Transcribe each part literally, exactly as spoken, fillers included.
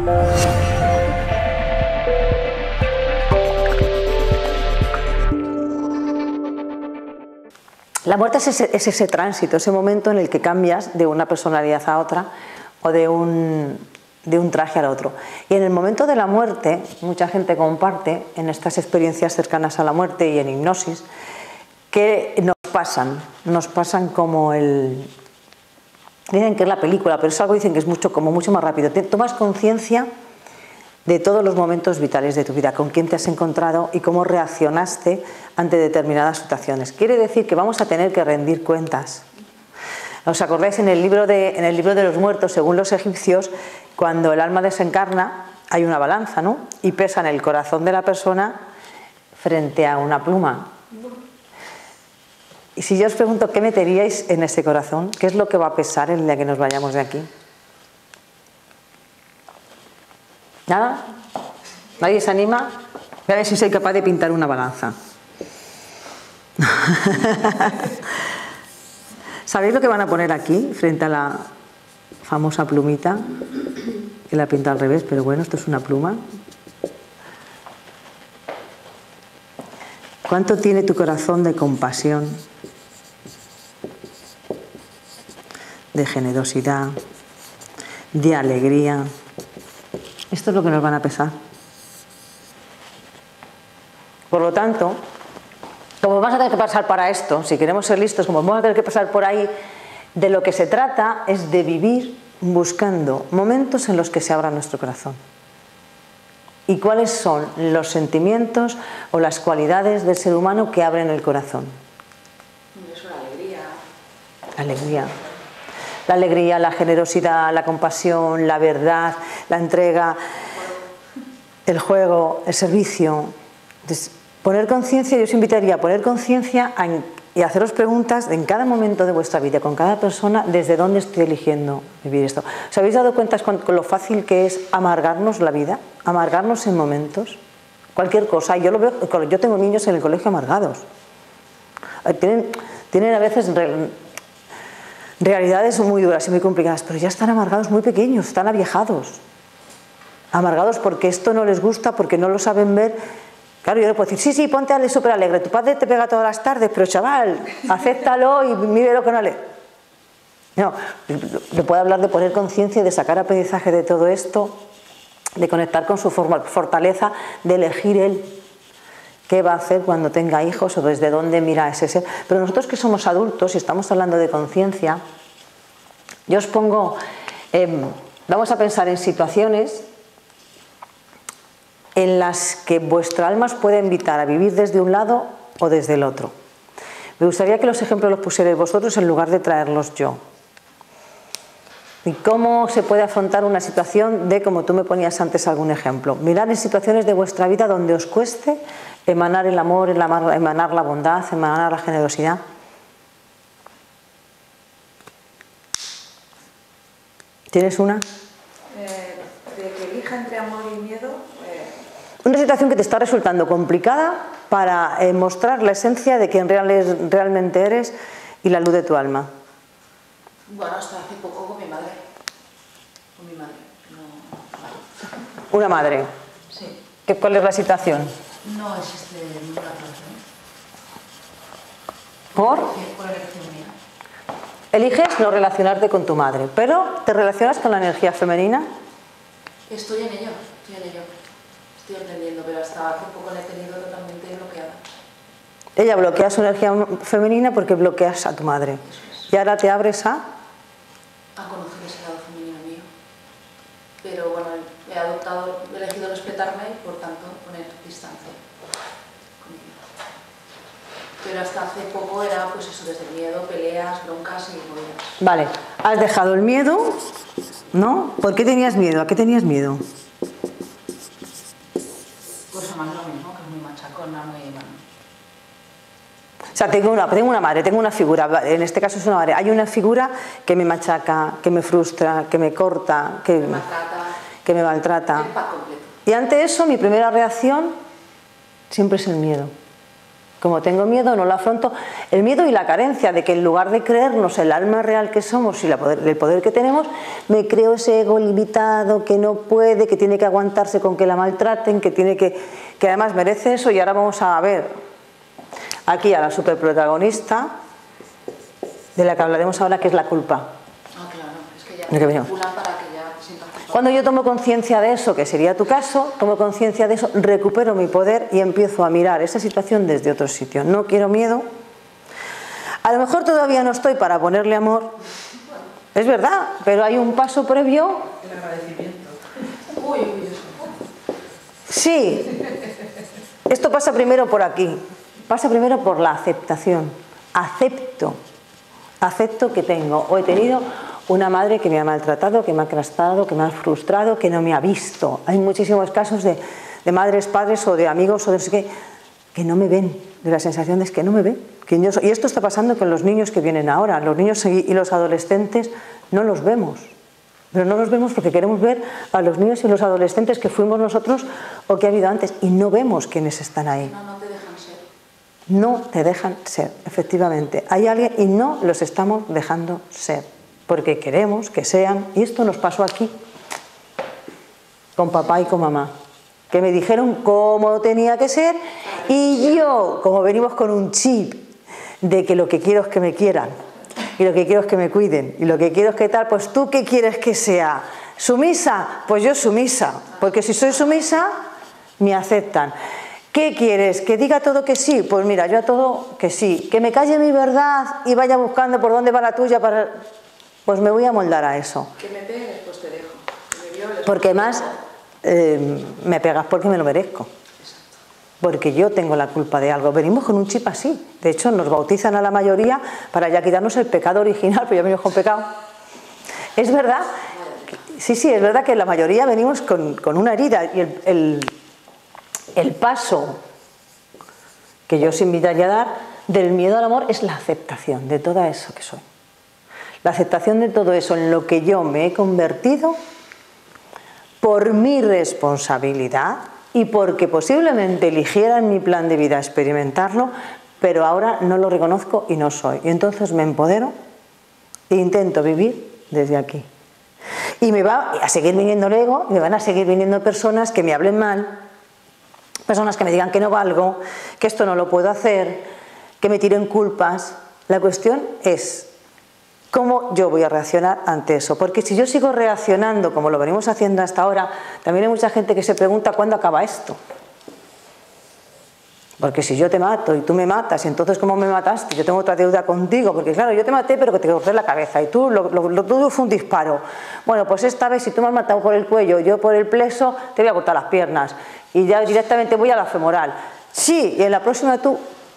La muerte es ese, es ese tránsito, ese momento en el que cambias de una personalidad a otra o de un, de un traje al otro. Y en el momento de la muerte, mucha gente comparte en estas experiencias cercanas a la muerte y en hipnosis, que nos pasan, nos pasan como el... Dicen que es la película, pero es algo dicen que es mucho, como mucho más rápido. Te tomas conciencia de todos los momentos vitales de tu vida, con quién te has encontrado y cómo reaccionaste ante determinadas situaciones. Quiere decir que vamos a tener que rendir cuentas. ¿Os acordáis en el libro de, en el libro de los muertos, según los egipcios, cuando el alma desencarna, hay una balanza, ¿no? Y pesan el corazón de la persona frente a una pluma. Y si yo os pregunto qué meteríais en ese corazón, ¿qué es lo que va a pesar el día que nos vayamos de aquí? ¿Nada? ¿Nadie se anima? Voy a ver si soy capaz de pintar una balanza. ¿Sabéis lo que van a poner aquí, frente a la famosa plumita? Que la pinta al revés, pero bueno, esto es una pluma. ¿Cuánto tiene tu corazón de compasión, de generosidad, de alegría? Esto es lo que nos van a pesar. Por lo tanto, como vamos a tener que pasar para esto, si queremos ser listos, como vamos a tener que pasar por ahí, de lo que se trata es de vivir buscando momentos en los que se abra nuestro corazón. ¿Y cuáles son los sentimientos o las cualidades del ser humano que abren el corazón? Eso, la alegría. La alegría. La alegría, la generosidad, la compasión, la verdad, la entrega, el juego, el servicio. Entonces, poner conciencia, yo os invitaría a poner conciencia y a haceros preguntas en cada momento de vuestra vida, con cada persona, desde dónde estoy eligiendo vivir esto. ¿Os habéis dado cuenta con, con lo fácil que es amargarnos la vida? Amargarnos en momentos. Cualquier cosa. Yo lo veo, yo tengo niños en el colegio amargados. Tienen, tienen a veces realidades muy duras y muy complicadas, pero ya están amargados muy pequeños, están aviejados. Amargados porque esto no les gusta, porque no lo saben ver. Claro, yo le puedo decir, sí, sí, ponte súper alegre, tu padre te pega todas las tardes, pero chaval, acéptalo y mire lo que no le... No, le puedo hablar de poner conciencia y de sacar aprendizaje de todo esto, de conectar con su fortaleza, de elegir él qué va a hacer cuando tenga hijos o desde dónde mira ese ser. Pero nosotros que somos adultos y estamos hablando de conciencia, yo os pongo, eh, vamos a pensar en situaciones en las que vuestra alma os puede invitar a vivir desde un lado o desde el otro. Me gustaría que los ejemplos los pusierais vosotros en lugar de traerlos yo. ¿Y cómo se puede afrontar una situación de, como tú me ponías antes algún ejemplo? Mirad en situaciones de vuestra vida donde os cueste emanar el amor, emanar la bondad, emanar la generosidad. ¿Tienes una? Eh, de que elija entre amor y miedo. Eh... Una situación que te está resultando complicada para eh, mostrar la esencia de quien real es, realmente eres y la luz de tu alma. Bueno, hasta hace poco con mi madre. Con mi madre. No... Una madre. Sí. ¿Qué, ¿Cuál es la situación? No existe ninguna relación. ¿Por? Por elección mía. Eliges no relacionarte con tu madre, pero ¿te relacionas con la energía femenina? Estoy en ello, estoy en ello. Estoy entendiendo, pero hasta hace poco la he tenido totalmente bloqueada. Ella bloquea su energía femenina porque bloqueas a tu madre. Eso es. Y ahora te abres a... A conocer ese lado femenino mío. Pero bueno, he adoptado, he elegido respetarme y por tanto poner distancia conmigo. Pero hasta hace poco era pues eso, desde el miedo, peleas, broncas y movidas. Vale, has dejado el miedo, ¿no? ¿Por qué tenías miedo? ¿A qué tenías miedo? Pues a más lo mismo, que es muy machacona, muy... O sea, tengo una, tengo una madre, tengo una figura, en este caso es una madre. Hay una figura que me machaca, que me frustra, que me corta, que me maltrata. Que me maltrata. El pack completo. Y ante eso, mi primera reacción siempre es el miedo. Como tengo miedo, no lo afronto. El miedo y la carencia de que en lugar de creernos el alma real que somos y la poder, el poder que tenemos, me creo ese ego limitado que no puede, que tiene que aguantarse con que la maltraten, que tiene que, que además merece eso. Y ahora vamos a ver aquí a la superprotagonista de la que hablaremos ahora, que es la culpa. Ah, claro, es que ya te manipulan para que ya te sientas culpable. Cuando yo tomo conciencia de eso, que sería tu caso, tomo conciencia de eso, recupero mi poder y empiezo a mirar esa situación desde otro sitio. No quiero miedo. A lo mejor todavía no estoy para ponerle amor, es verdad, pero hay un paso previo. El agradecimiento. Uy, uy, uy. Sí, esto pasa primero por aquí, pasa primero por la aceptación. Acepto, acepto que tengo o he tenido una madre que me ha maltratado, que me ha castrado, que me ha frustrado, que no me ha visto. Hay muchísimos casos de, de madres, padres o de amigos o de no sé qué, que no me ven, de la sensación es que no me ven. Que yo soy, y esto está pasando con los niños que vienen ahora. Los niños y los adolescentes no los vemos. Pero no los vemos porque queremos ver a los niños y los adolescentes que fuimos nosotros o que ha habido antes. Y no vemos quiénes están ahí. No, no te dejan ser. No te dejan ser, efectivamente. Hay alguien y no los estamos dejando ser. Porque queremos que sean, y esto nos pasó aquí, con papá y con mamá, que me dijeron cómo tenía que ser, y yo, como venimos con un chip de que lo que quiero es que me quieran, y lo que quiero es que me cuiden, y lo que quiero es que tal, pues tú ¿qué quieres que sea? ¿Sumisa? Pues yo sumisa, porque si soy sumisa, me aceptan. ¿Qué quieres? ¿Que diga todo que sí? Pues mira, yo a todo que sí. ¿Que me calle mi verdad y vaya buscando por dónde va la tuya para...? Pues me voy a moldar a eso. Que me pegues, pues te dejo. Que me violes, Porque más eh, me pegas porque me lo merezco. Porque yo tengo la culpa de algo. Venimos con un chip así. De hecho, nos bautizan a la mayoría para ya quitarnos el pecado original, pero ya venimos con pecado. Es verdad, sí, sí, es verdad que la mayoría venimos con, con una herida. Y el, el, el paso que yo os invitaría a dar del miedo al amor es la aceptación de todo eso que soy. La aceptación de todo eso en lo que yo me he convertido por mi responsabilidad y porque posiblemente eligiera en mi plan de vida experimentarlo, pero ahora no lo reconozco y no soy. Y entonces me empodero e intento vivir desde aquí. Y me va a seguir viniendo el ego, me van a seguir viniendo personas que me hablen mal, personas que me digan que no valgo, que esto no lo puedo hacer, que me tiren culpas. La cuestión es ¿cómo yo voy a reaccionar ante eso? Porque si yo sigo reaccionando como lo venimos haciendo hasta ahora, también hay mucha gente que se pregunta ¿cuándo acaba esto? Porque si yo te mato y tú me matas, y entonces ¿cómo me mataste? Yo tengo otra deuda contigo, porque claro, yo te maté pero que te corté la cabeza y tú, lo, lo, lo tuyo fue un disparo. Bueno, pues esta vez si tú me has matado por el cuello, yo por el pleso, te voy a cortar las piernas y ya directamente voy a la femoral. Sí, y en la próxima tú...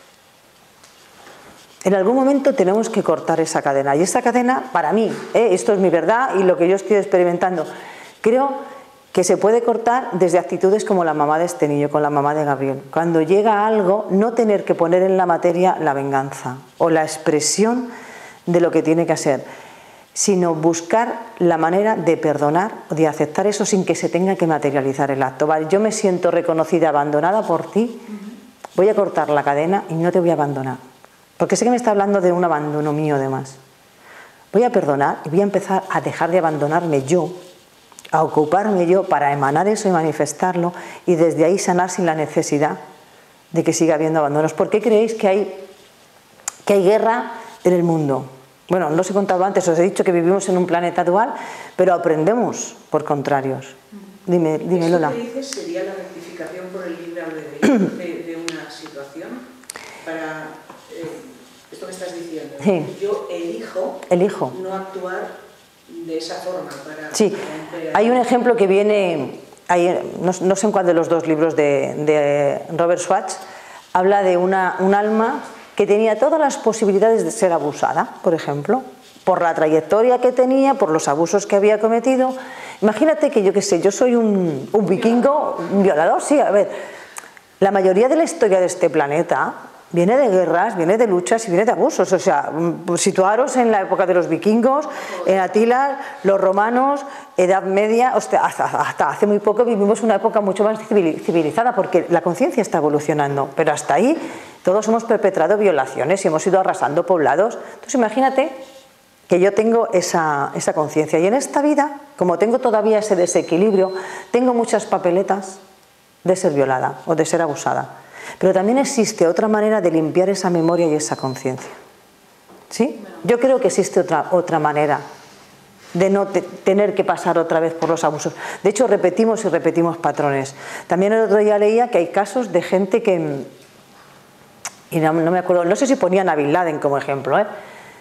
En algún momento tenemos que cortar esa cadena. Y esa cadena, para mí, ¿eh? Esto es mi verdad y lo que yo estoy experimentando, creo que se puede cortar desde actitudes como la mamá de este niño, con la mamá de Gabriel. Cuando llega algo, no tener que poner en la materia la venganza o la expresión de lo que tiene que hacer, sino buscar la manera de perdonar o de aceptar eso sin que se tenga que materializar el acto. Vale, yo me siento reconocida, abandonada por ti, voy a cortar la cadena y no te voy a abandonar. Porque sé que me está hablando de un abandono mío además. Voy a perdonar y voy a empezar a dejar de abandonarme yo, a ocuparme yo para emanar eso y manifestarlo y desde ahí sanar sin la necesidad de que siga habiendo abandonos. ¿Por qué creéis que hay, que hay guerra en el mundo? Bueno, no os he contado antes, os he dicho que vivimos en un planeta dual, pero aprendemos por contrarios. Dime, dime Lola. ¿Eso que dices sería la rectificación por el libre albedrío de, de una situación? Para... Esto que estás diciendo, sí. Yo elijo, elijo no actuar de esa forma. Para, sí, para hay un ejemplo que viene, hay, no, no sé en cuál de los dos libros de, de Robert Schwartz, habla de una, un alma que tenía todas las posibilidades de ser abusada, por ejemplo, por la trayectoria que tenía, por los abusos que había cometido. Imagínate que yo qué sé, yo soy un, un vikingo, un violador, sí, a ver, la mayoría de la historia de este planeta viene de guerras, viene de luchas y viene de abusos. O sea, situaros en la época de los vikingos, en Atila, los romanos, Edad Media, hasta, hasta hace muy poco vivimos una época mucho más civilizada, porque la conciencia está evolucionando, pero hasta ahí todos hemos perpetrado violaciones y hemos ido arrasando poblados. Entonces imagínate que yo tengo esa, esa conciencia, y en esta vida, como tengo todavía ese desequilibrio, tengo muchas papeletas de ser violada o de ser abusada, pero también existe otra manera de limpiar esa memoria y esa conciencia, ¿sí? Yo creo que existe otra, otra manera de no te, tener que pasar otra vez por los abusos. De hecho, repetimos y repetimos patrones. También el otro día leía que hay casos de gente que, y no, no me acuerdo, no sé si ponían a Bin Laden como ejemplo, ¿eh?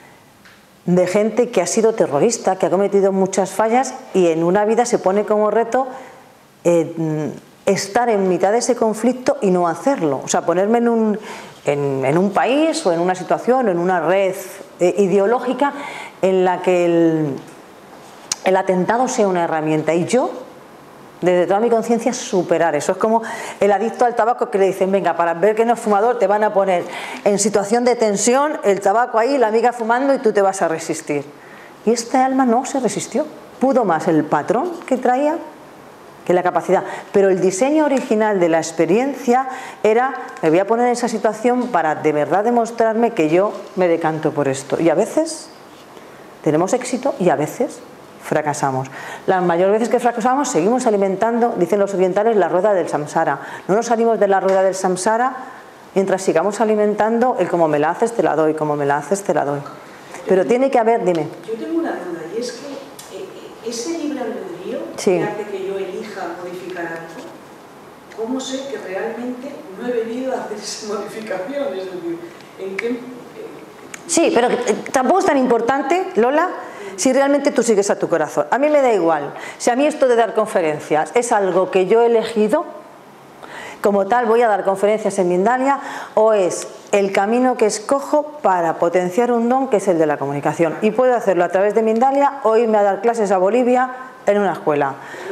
de gente que ha sido terrorista, que ha cometido muchas fallas, y en una vida se pone como reto eh, estar en mitad de ese conflicto y no hacerlo. O sea, ponerme en un, en, en un país o en una situación, en una red eh, ideológica en la que el el atentado sea una herramienta, y yo, desde toda mi conciencia, superar eso. Es como el adicto al tabaco que le dicen, venga, para ver que no es fumador te van a poner en situación de tensión, el tabaco ahí, la amiga fumando, y tú te vas a resistir. Y esta alma no se resistió, pudo más el patrón que traía que la capacidad. Pero el diseño original de la experiencia era, me voy a poner en esa situación para de verdad demostrarme que yo me decanto por esto. Y a veces tenemos éxito y a veces fracasamos. Las mayores veces que fracasamos seguimos alimentando, dicen los orientales, la rueda del samsara. No nos salimos de la rueda del samsara mientras sigamos alimentando el como me la haces te la doy, como me la haces te la doy. Pero tiene que haber, dime. Yo tengo una duda, y es que eh, ese libre albedrío sí. que hace que yo elija modificar algo, ¿cómo sé que realmente no he venido a hacer esa modificación? Es decir, ¿en qué...? Sí, pero tampoco es tan importante, Lola, si realmente tú sigues a tu corazón. A mí me da igual. Si a mí esto de dar conferencias es algo que yo he elegido, como tal voy a dar conferencias en Mindalia, o es el camino que escojo para potenciar un don que es el de la comunicación. Y puedo hacerlo a través de Mindalia, o irme a dar clases a Bolivia en una escuela,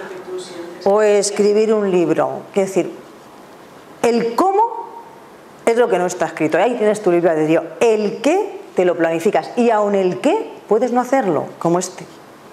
o escribir un libro. Es decir, el cómo es lo que no está escrito. Ahí tienes tu libre albedrío. El qué te lo planificas, y aun el qué puedes no hacerlo, como este.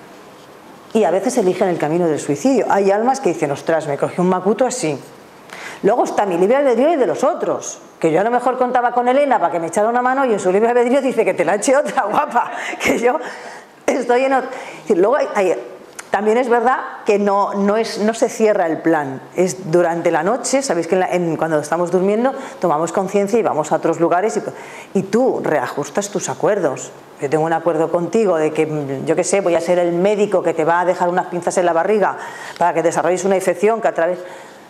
Y a veces eligen el camino del suicidio. Hay almas que dicen, ostras, me cogí un macuto así. Luego está mi libre albedrío y de los otros, que yo a lo mejor contaba con Elena para que me echara una mano, y en su libre albedrío dice que te la eche otra, guapa, que yo estoy en otro. Luego hay, hay, también es verdad que no, no, es, no se cierra el plan, es durante la noche. Sabéis que en la, en, cuando estamos durmiendo tomamos conciencia y vamos a otros lugares, y, y tú reajustas tus acuerdos. Yo tengo un acuerdo contigo de que, yo qué sé, voy a ser el médico que te va a dejar unas pinzas en la barriga para que desarrolles una infección que a través...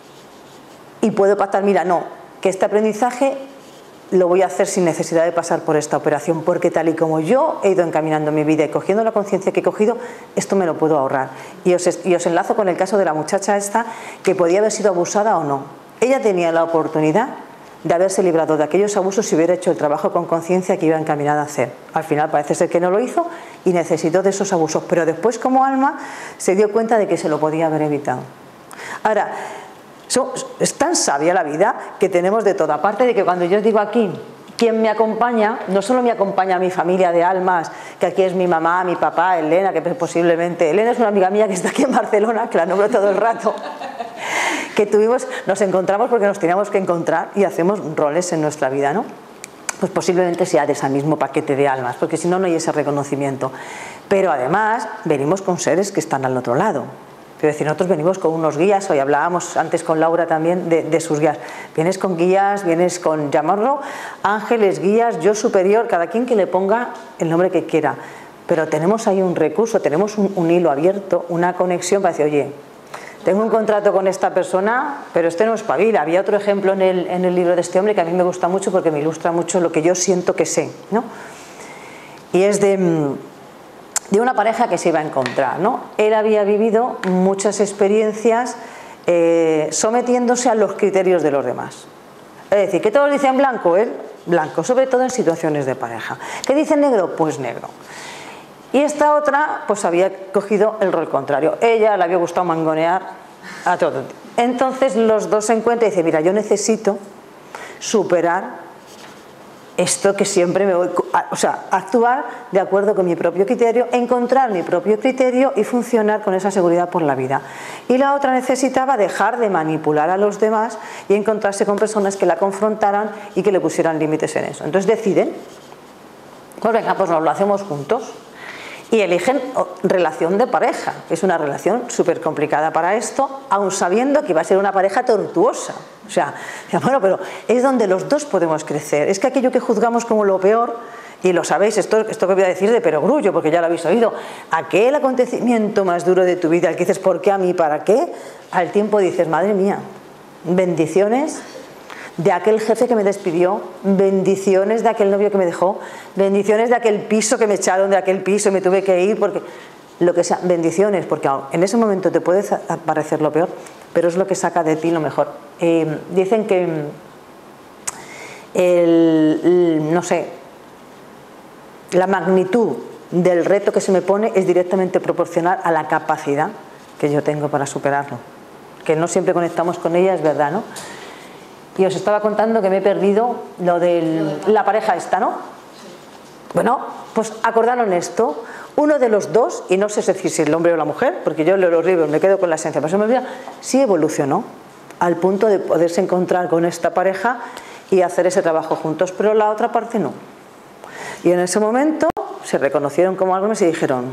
Y puedo pactar, mira, no, que este aprendizaje lo voy a hacer sin necesidad de pasar por esta operación, porque tal y como yo he ido encaminando mi vida y cogiendo la conciencia que he cogido, esto me lo puedo ahorrar. Y os, y os enlazo con el caso de la muchacha esta, que podía haber sido abusada o no. Ella tenía la oportunidad de haberse librado de aquellos abusos si hubiera hecho el trabajo con conciencia que iba encaminada a hacer. Al final parece ser que no lo hizo y necesitó de esos abusos, pero después como alma se dio cuenta de que se lo podía haber evitado. Ahora, so, es tan sabia la vida que tenemos de toda parte, de que cuando yo os digo aquí quién me acompaña, no solo me acompaña mi familia de almas, que aquí es mi mamá, mi papá, Elena, que posiblemente, Elena es una amiga mía que está aquí en Barcelona, que la nombro todo el rato, que tuvimos, nos encontramos porque nos teníamos que encontrar y hacemos roles en nuestra vida, ¿no? Pues posiblemente sea de ese mismo paquete de almas, porque si no, no hay ese reconocimiento. Pero además venimos con seres que están al otro lado. Quiero decir, nosotros venimos con unos guías, hoy hablábamos antes con Laura también de, de sus guías. Vienes con guías, vienes con, llamarlo, ángeles, guías, yo superior, cada quien que le ponga el nombre que quiera. Pero tenemos ahí un recurso, tenemos un, un hilo abierto, una conexión para decir, oye, tengo un contrato con esta persona, pero este no es espabila. Había otro ejemplo en el, en el libro de este hombre que a mí me gusta mucho porque me ilustra mucho lo que yo siento que sé, ¿no? Y es de... de una pareja que se iba a encontrar, ¿no? Él había vivido muchas experiencias eh, sometiéndose a los criterios de los demás. Es decir, que todos dicen blanco, él blanco, sobre todo en situaciones de pareja. ¿Qué dicen negro? Pues negro. Y esta otra, pues había cogido el rol contrario. Ella le había gustado mangonear a todo. Entonces los dos se encuentran y dicen, mira, yo necesito superar esto que siempre me voy, o sea, actuar de acuerdo con mi propio criterio, encontrar mi propio criterio y funcionar con esa seguridad por la vida. Y la otra necesitaba dejar de manipular a los demás y encontrarse con personas que la confrontaran y que le pusieran límites en eso. Entonces deciden, pues venga, pues nos lo hacemos juntos. Y eligen relación de pareja, que es una relación súper complicada para esto, aun sabiendo que va a ser una pareja tortuosa. O sea, bueno, pero es donde los dos podemos crecer. Es que aquello que juzgamos como lo peor, y lo sabéis, esto, esto que voy a decir de perogrullo, porque ya lo habéis oído, aquel acontecimiento más duro de tu vida, el que dices, ¿por qué a mí? ¿Para qué? Al tiempo dices, madre mía, bendiciones de aquel jefe que me despidió, bendiciones de aquel novio que me dejó, bendiciones de aquel piso que me echaron de aquel piso y me tuve que ir, porque lo que sea, bendiciones, porque en ese momento te puede parecer lo peor, pero es lo que saca de ti lo mejor. Eh, dicen que el, el, no sé, la magnitud del reto que se me pone es directamente proporcional a la capacidad que yo tengo para superarlo, que no siempre conectamos con ella, es verdad, ¿no? Y os estaba contando que me he perdido lo de la pareja esta, ¿no? Bueno, pues acordaron esto, uno de los dos, y no sé si es el hombre o la mujer, porque yo leo los libros, me quedo con la esencia, pero se me olvida, sí evolucionó al punto de poderse encontrar con esta pareja y hacer ese trabajo juntos, pero la otra parte no. Y en ese momento se reconocieron como algo y se dijeron,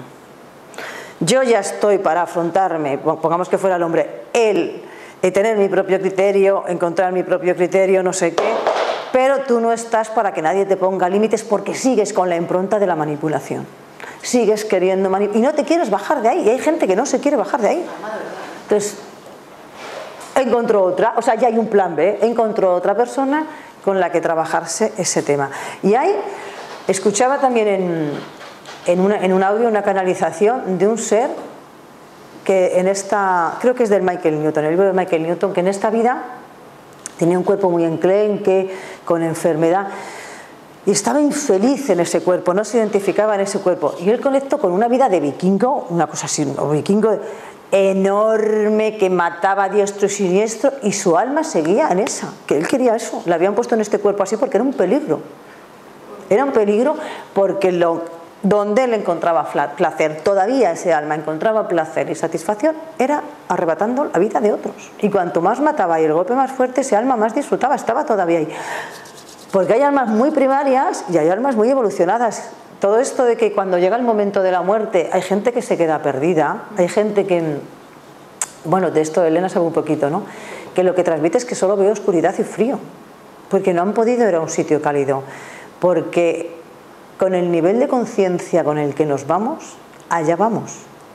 yo ya estoy para afrontarme, pongamos que fuera el hombre, él, y tener mi propio criterio, encontrar mi propio criterio, no sé qué, pero tú no estás para que nadie te ponga límites porque sigues con la impronta de la manipulación, sigues queriendo manipular y no te quieres bajar de ahí, y hay gente que no se quiere bajar de ahí. Entonces encontró otra, o sea, ya hay un plan B, encontró otra persona con la que trabajarse ese tema. Y ahí escuchaba también en, en, una, en un audio una canalización de un ser que en esta, creo que es del Michael Newton, el libro de Michael Newton, que en esta vida tenía un cuerpo muy enclenque, con enfermedad, y estaba infeliz en ese cuerpo, no se identificaba en ese cuerpo. Y él conectó con una vida de vikingo, una cosa así, un vikingo enorme que mataba a diestro y siniestro, y su alma seguía en esa, que él quería eso. Le habían puesto en este cuerpo así porque era un peligro. Era un peligro porque lo... donde él encontraba placer, todavía ese alma encontraba placer y satisfacción, era arrebatando la vida de otros. Y cuanto más mataba y el golpe más fuerte, ese alma más disfrutaba, estaba todavía ahí. Porque hay almas muy primarias y hay almas muy evolucionadas. Todo esto de que cuando llega el momento de la muerte hay gente que se queda perdida, hay gente que, bueno, de esto Elena sabe un poquito, ¿no? Que lo que transmite es que solo ve oscuridad y frío, porque no han podido ir a un sitio cálido, porque con el nivel de conciencia con el que nos vamos, allá vamos.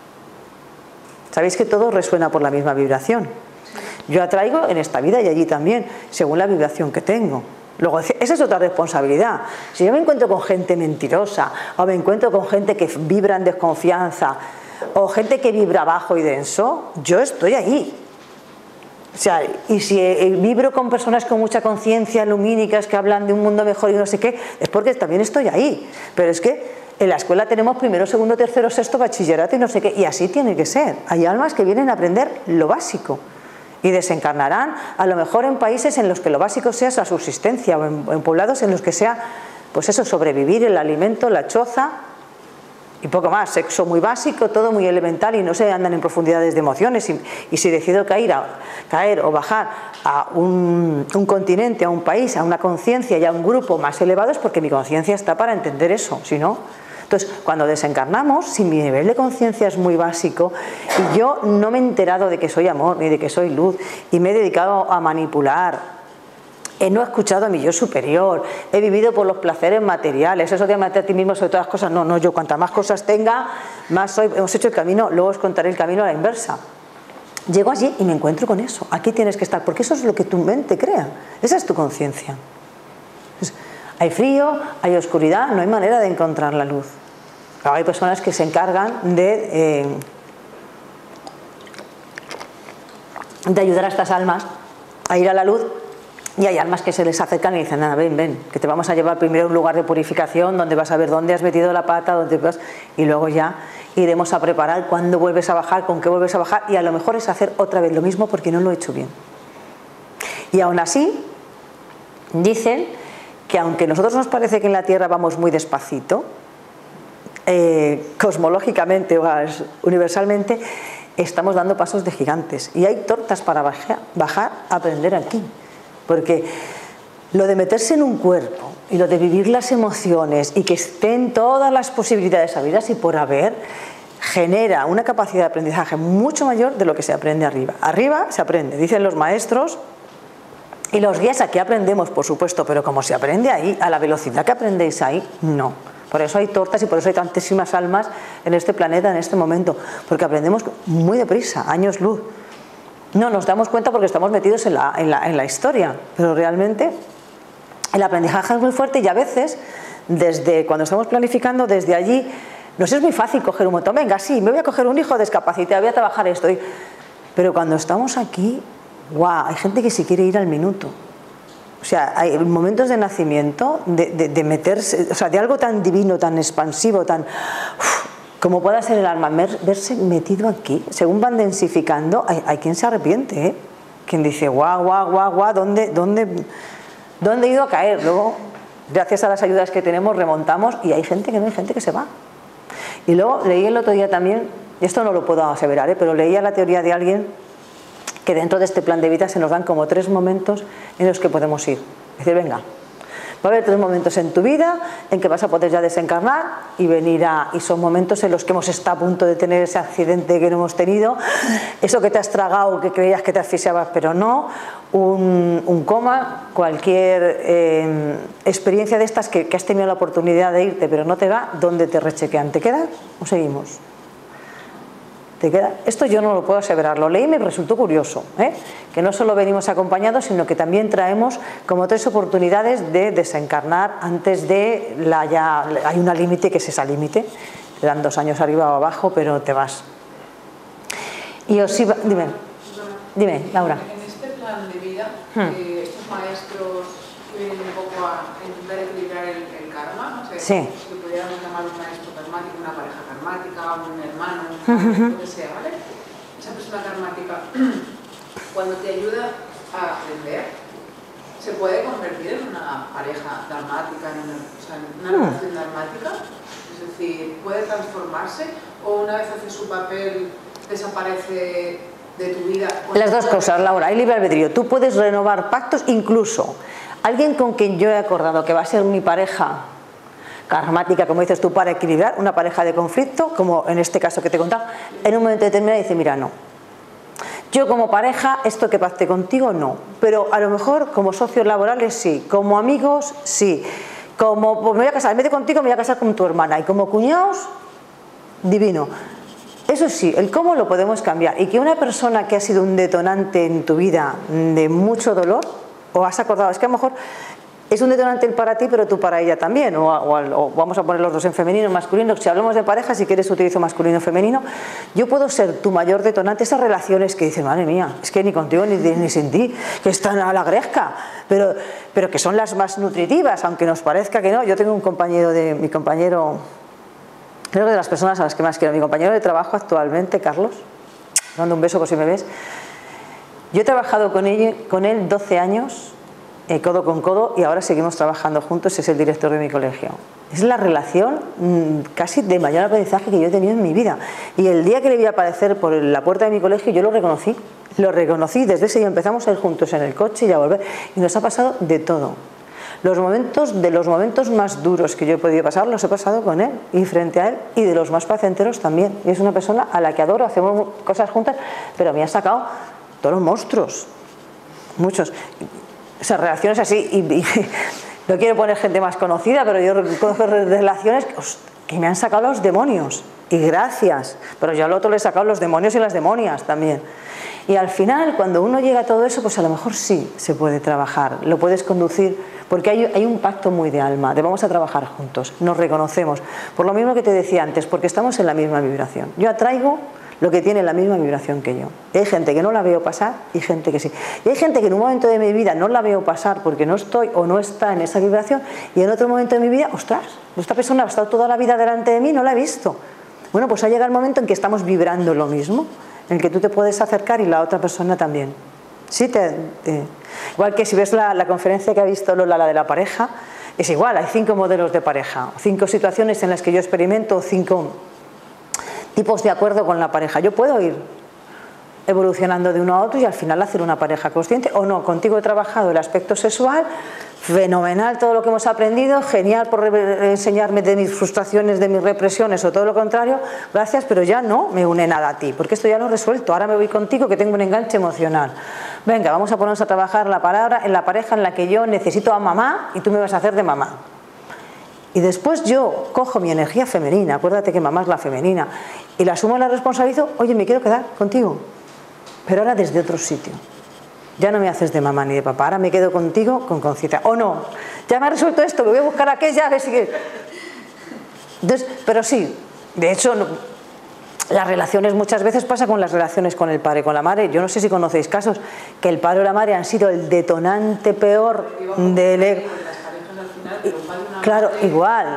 Sabéis que todo resuena por la misma vibración. Yo atraigo en esta vida y allí también, según la vibración que tengo. Luego, esa es otra responsabilidad. Si yo me encuentro con gente mentirosa, o me encuentro con gente que vibra en desconfianza, o gente que vibra bajo y denso, yo estoy ahí. O sea, y si vibro con personas con mucha conciencia, lumínicas, que hablan de un mundo mejor y no sé qué, es porque también estoy ahí. Pero es que en la escuela tenemos primero, segundo, tercero, sexto, bachillerato y no sé qué, y así tiene que ser. Hay almas que vienen a aprender lo básico y desencarnarán a lo mejor en países en los que lo básico sea la subsistencia, o en, en poblados en los que sea, pues eso, sobrevivir, el alimento, la choza y poco más, sexo muy básico, todo muy elemental, y no se andan en profundidades de emociones. Y, y si decido caer, a, caer o bajar a un, un continente, a un país, a una conciencia y a un grupo más elevado, es porque mi conciencia está para entender eso, si no... Entonces, cuando desencarnamos, si mi nivel de conciencia es muy básico y yo no me he enterado de que soy amor ni de que soy luz y me he dedicado a manipular, eh, no he escuchado a mi yo superior, he vivido por los placeres materiales, eso de amarte a ti mismo sobre todas las cosas, no, no, yo cuantas más cosas tenga, más soy, hemos hecho el camino, luego os contaré el camino a la inversa. Llego allí y me encuentro con eso, aquí tienes que estar, porque eso es lo que tu mente crea, esa es tu conciencia. Hay frío, hay oscuridad, no hay manera de encontrar la luz. Claro, hay personas que se encargan de, eh, de ayudar a estas almas a ir a la luz, y hay almas que se les acercan y dicen, nada, ven, ven, que te vamos a llevar primero a un lugar de purificación donde vas a ver dónde has metido la pata, dónde vas, y luego ya iremos a preparar cuándo vuelves a bajar, con qué vuelves a bajar, y a lo mejor es hacer otra vez lo mismo porque no lo he hecho bien. Y aún así, dicen que aunque a nosotros nos parece que en la Tierra vamos muy despacito, eh, cosmológicamente o universalmente, estamos dando pasos de gigantes. Y hay tortas para bajar, bajar a aprender aquí. Porque lo de meterse en un cuerpo y lo de vivir las emociones y que estén todas las posibilidades habidas y por haber, genera una capacidad de aprendizaje mucho mayor de lo que se aprende arriba. Arriba se aprende, dicen los maestros y los guías, aquí aprendemos, por supuesto, pero como se aprende ahí, a la velocidad que aprendéis ahí, no. Por eso hay tortas y por eso hay tantísimas almas en este planeta en este momento, porque aprendemos muy deprisa, años luz. No nos damos cuenta porque estamos metidos en la, en la, en la historia, pero realmente el aprendizaje es muy fuerte y a veces, desde cuando estamos planificando, desde allí, nos es muy fácil coger un montón. Venga, sí, me voy a coger un hijo discapacitado, voy a trabajar esto. Pero cuando estamos aquí, guau, hay gente que se quiere ir al minuto. O sea, hay momentos de nacimiento, de, de, de meterse, o sea, de algo tan divino, tan expansivo, tan... Uf, como pueda ser el alma, verse metido aquí. Según van densificando, hay, hay quien se arrepiente, ¿eh? Quien dice, guau, guau, guau, guau, ¿dónde, dónde, ¿dónde he ido a caer? Luego, gracias a las ayudas que tenemos, remontamos y hay gente que no, hay gente que se va. Y luego leí el otro día también, y esto no lo puedo aseverar, ¿eh? Pero leía la teoría de alguien que dentro de este plan de vida se nos dan como tres momentos en los que podemos ir. Es decir, venga, va a haber tres momentos en tu vida en que vas a poder ya desencarnar y venir a... Y son momentos en los que hemos estado a punto de tener ese accidente que no hemos tenido, eso que te has tragado, que creías que te asfixiabas, pero no, un, un coma, cualquier eh, experiencia de estas que, que has tenido la oportunidad de irte, pero no te va, ¿dónde te rechequean? ¿Te quedas o seguimos? ¿Te queda? Esto yo no lo puedo aseverar, lo leí y me resultó curioso, ¿eh? Que no solo venimos acompañados, sino que también traemos como tres oportunidades de desencarnar antes de la ya... Hay una límite que es esa límite, te dan dos años arriba o abajo, pero te vas. Y os iba... Dime, dime, Laura. En este plan de vida, hmm. eh, estos maestros vienen un poco a intentar equilibrar el, el karma, o sea, sí. Si pudiéramos llamar un maestro karmático, una pareja karmática, un hermano, un padre, lo que sea, ¿vale? Esa persona karmática, cuando te ayuda a aprender, se puede convertir en una pareja dharmática, en una, o sea, en una relación dharmática, es decir, puede transformarse, o una vez hace su papel, desaparece de tu vida. Las dos cosas, Laura, hay libre albedrío. Tú puedes renovar pactos, incluso alguien con quien yo he acordado que va a ser mi pareja karmática, como dices tú, para equilibrar una pareja de conflicto, como en este caso que te he contado, en un momento determinado dice, mira, no. Yo como pareja, esto que pacte contigo, no. Pero a lo mejor como socios laborales, sí. Como amigos, sí. Como pues me voy a casar, en vez de contigo me voy a casar con tu hermana. Y como cuñados, divino. Eso sí, el cómo lo podemos cambiar. Y que una persona que ha sido un detonante en tu vida de mucho dolor, o has acordado, es que a lo mejor es un detonante el para ti, pero tú para ella también, o, o, o vamos a poner los dos en femenino, masculino. Si hablamos de pareja, si quieres utilizo masculino, femenino. Yo puedo ser tu mayor detonante. Esas relaciones que dicen, madre mía, es que ni contigo ni, ni sin ti, que están a la gresca, pero, pero que son las más nutritivas, aunque nos parezca que no. Yo tengo un compañero de, mi compañero, creo que de las personas a las que más quiero, mi compañero de trabajo actualmente, Carlos, dando un beso por si me ves. Yo he trabajado con él, con él doce años, eh, codo con codo, y ahora seguimos trabajando juntos, es el director de mi colegio. Es la relación mmm, casi de mayor aprendizaje que yo he tenido en mi vida. Y el día que le vi aparecer por la puerta de mi colegio, yo lo reconocí, lo reconocí, desde ese día empezamos a ir juntos en el coche y a volver, y nos ha pasado de todo. Los momentos, de los momentos más duros que yo he podido pasar, los he pasado con él y frente a él, y de los más placenteros también. Y es una persona a la que adoro, hacemos cosas juntas, pero me ha sacado todos los monstruos, muchos. O sea, relaciones así, y, y no quiero poner gente más conocida, pero yo conozco relaciones que me han sacado los demonios, y gracias, pero yo al otro le he sacado los demonios y las demonias también. Y al final, cuando uno llega a todo eso, pues a lo mejor sí se puede trabajar, lo puedes conducir, porque hay, hay un pacto muy de alma, de vamos a trabajar juntos, nos reconocemos, por lo mismo que te decía antes, porque estamos en la misma vibración. Yo atraigo lo que tiene la misma vibración que yo. Y hay gente que no la veo pasar y gente que sí. Y hay gente que en un momento de mi vida no la veo pasar porque no estoy o no está en esa vibración, y en otro momento de mi vida, ostras, esta persona ha estado toda la vida delante de mí, no la he visto. Bueno, pues ha llegado el momento en que estamos vibrando lo mismo, en el que tú te puedes acercar y la otra persona también. Sí, te, te... Igual que si ves la, la conferencia que ha visto Lola, la de la pareja, es igual, hay cinco modelos de pareja, cinco situaciones en las que yo experimento, cinco tipos de acuerdo con la pareja. Yo puedo ir evolucionando de uno a otro y al final hacer una pareja consciente, o no. Contigo he trabajado el aspecto sexual, fenomenal todo lo que hemos aprendido, genial por enseñarme de mis frustraciones, de mis represiones o todo lo contrario, gracias, pero ya no me une nada a ti, porque esto ya lo he resuelto, ahora me voy contigo que tengo un enganche emocional. Venga, vamos a ponernos a trabajar la palabra en la pareja en la que yo necesito a mamá y tú me vas a hacer de mamá. Y después yo cojo mi energía femenina, acuérdate que mamá es la femenina, y la asumo, la responsabilizo, oye, me quiero quedar contigo, pero ahora desde otro sitio. Ya no me haces de mamá ni de papá, ahora me quedo contigo con conciencia. O no, ya me ha resuelto esto, me voy a buscar aquella, a ver si que... Entonces, pero sí, de hecho, no, las relaciones muchas veces pasa con las relaciones con el padre, con la madre. Yo no sé si conocéis casos que el padre o la madre han sido el detonante peor del... Claro, igual.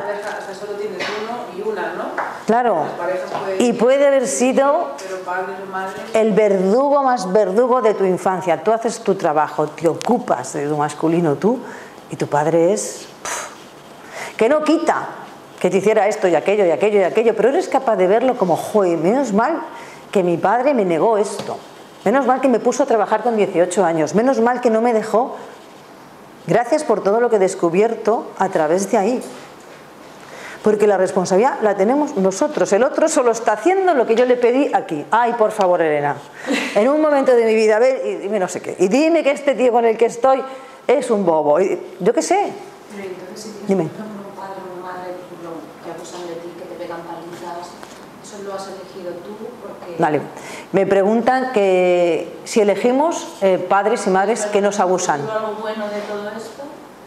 Claro, y puede haber sido el verdugo más verdugo de tu infancia. Tú haces tu trabajo, te ocupas de tu masculino tú, y tu padre es... Pff, que no quita que te hiciera esto y aquello y aquello y aquello, pero eres capaz de verlo como, joder, menos mal que mi padre me negó esto, menos mal que me puso a trabajar con dieciocho años, menos mal que no me dejó. Gracias por todo lo que he descubierto a través de ahí. Porque la responsabilidad la tenemos nosotros. El otro solo está haciendo lo que yo le pedí aquí. Ay, por favor, Elena, en un momento de mi vida, a ver, y dime no sé qué. Y dime que este tío con el que estoy es un bobo. Y, yo qué sé. Pero entonces, si tienes dime. un padre o una madre, por ejemplo, que abusan de ti, que te pegan palizas, ¿eso lo has elegido tú? Porque... Vale. Me preguntan que si elegimos eh, padres y madres que nos abusan. ¿Hay algo bueno de todo esto?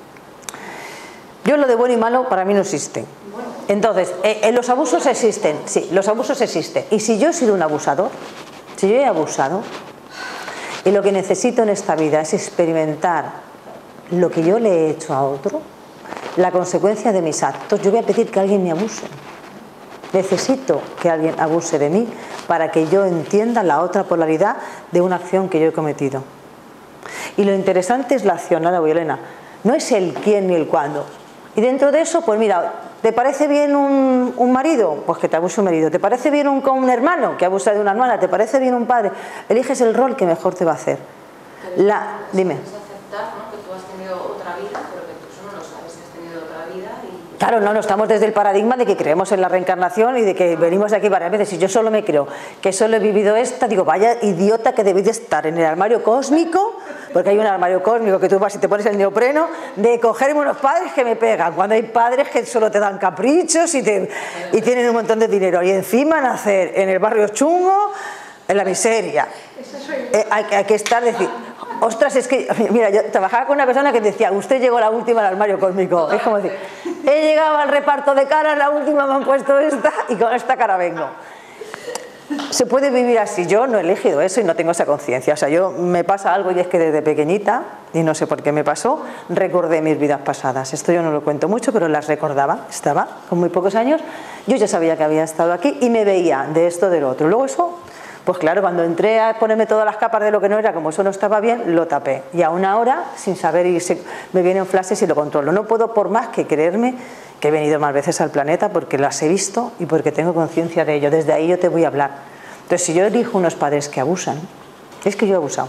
Yo lo de bueno y malo para mí no existe. Entonces, eh, los abusos existen, sí, los abusos existen. Y si yo he sido un abusador, si yo he abusado, y lo que necesito en esta vida es experimentar lo que yo le he hecho a otro, la consecuencia de mis actos, yo voy a pedir que alguien me abuse. Necesito que alguien abuse de mí para que yo entienda la otra polaridad de una acción que yo he cometido. Y lo interesante es la acción, nada, Elena, no es el quién ni el cuándo. Y dentro de eso, pues mira, ¿te parece bien un, un marido? Pues que te abuse un marido. ¿Te parece bien un, un hermano? Que abusa de una hermana. ¿Te parece bien un padre? Eliges el rol que mejor te va a hacer. La, dime. Es aceptar, ¿no?, que tú has tenido otra vida, pero que tú eso no lo sabes, has tenido otra vida y... Claro, no, no estamos desde el paradigma de que creemos en la reencarnación y de que venimos de aquí varias veces. Si yo solo me creo que solo he vivido esta, digo, vaya idiota que debéis de estar en el armario cósmico, porque hay un armario cósmico que tú vas y te pones el neopreno, de cogerme unos padres que me pegan, cuando hay padres que solo te dan caprichos y, te, y tienen un montón de dinero. Y encima nacer en el barrio chungo, en la miseria. Eh, hay, hay que estar, decir, ostras, es que, mira, yo trabajaba con una persona que decía, usted llegó la última al armario cósmico. Es como decir, he llegado al reparto de caras, la última me han puesto esta y con esta cara vengo. Se puede vivir así, yo no he elegido eso y no tengo esa conciencia. O sea, yo me pasa algo y es que desde pequeñita, y no sé por qué me pasó, recordé mis vidas pasadas. Esto yo no lo cuento mucho, pero las recordaba. Estaba con muy pocos años, yo ya sabía que había estado aquí y me veía de esto, del otro. Luego eso, pues claro, cuando entré a ponerme todas las capas de lo que no era, como eso no estaba bien, lo tapé. Y aún ahora, sin saber, y se, me vienen flashes y lo controlo. No puedo por más que creerme que he venido más veces al planeta porque las he visto y porque tengo conciencia de ello. Desde ahí yo te voy a hablar. Entonces, si yo elijo unos padres que abusan, es que yo he abusado.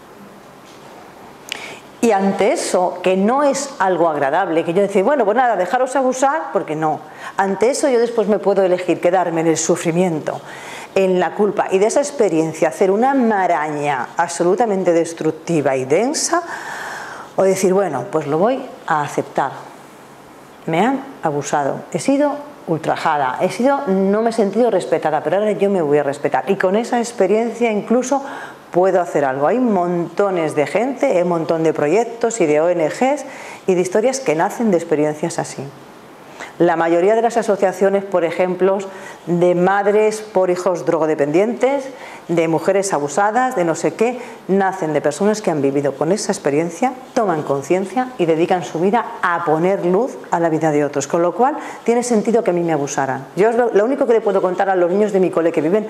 Y ante eso, que no es algo agradable, que yo decía, bueno, pues nada, dejaros abusar, porque no. Ante eso yo después me puedo elegir quedarme en el sufrimiento, en la culpa, y de esa experiencia hacer una maraña absolutamente destructiva y densa, o decir, bueno, pues lo voy a aceptar. Me han abusado, he sido ultrajada, he sido, no me he sentido respetada, pero ahora yo me voy a respetar. Y con esa experiencia incluso puedo hacer algo. Hay montones de gente, hay un montón de proyectos y de O N Ges y de historias que nacen de experiencias así. La mayoría de las asociaciones, por ejemplo, de madres por hijos drogodependientes, de mujeres abusadas, de no sé qué, nacen de personas que han vivido con esa experiencia, toman conciencia y dedican su vida a poner luz a la vida de otros. Con lo cual, tiene sentido que a mí me abusaran. Yo lo, lo único que le puedo contar a los niños de mi cole que viven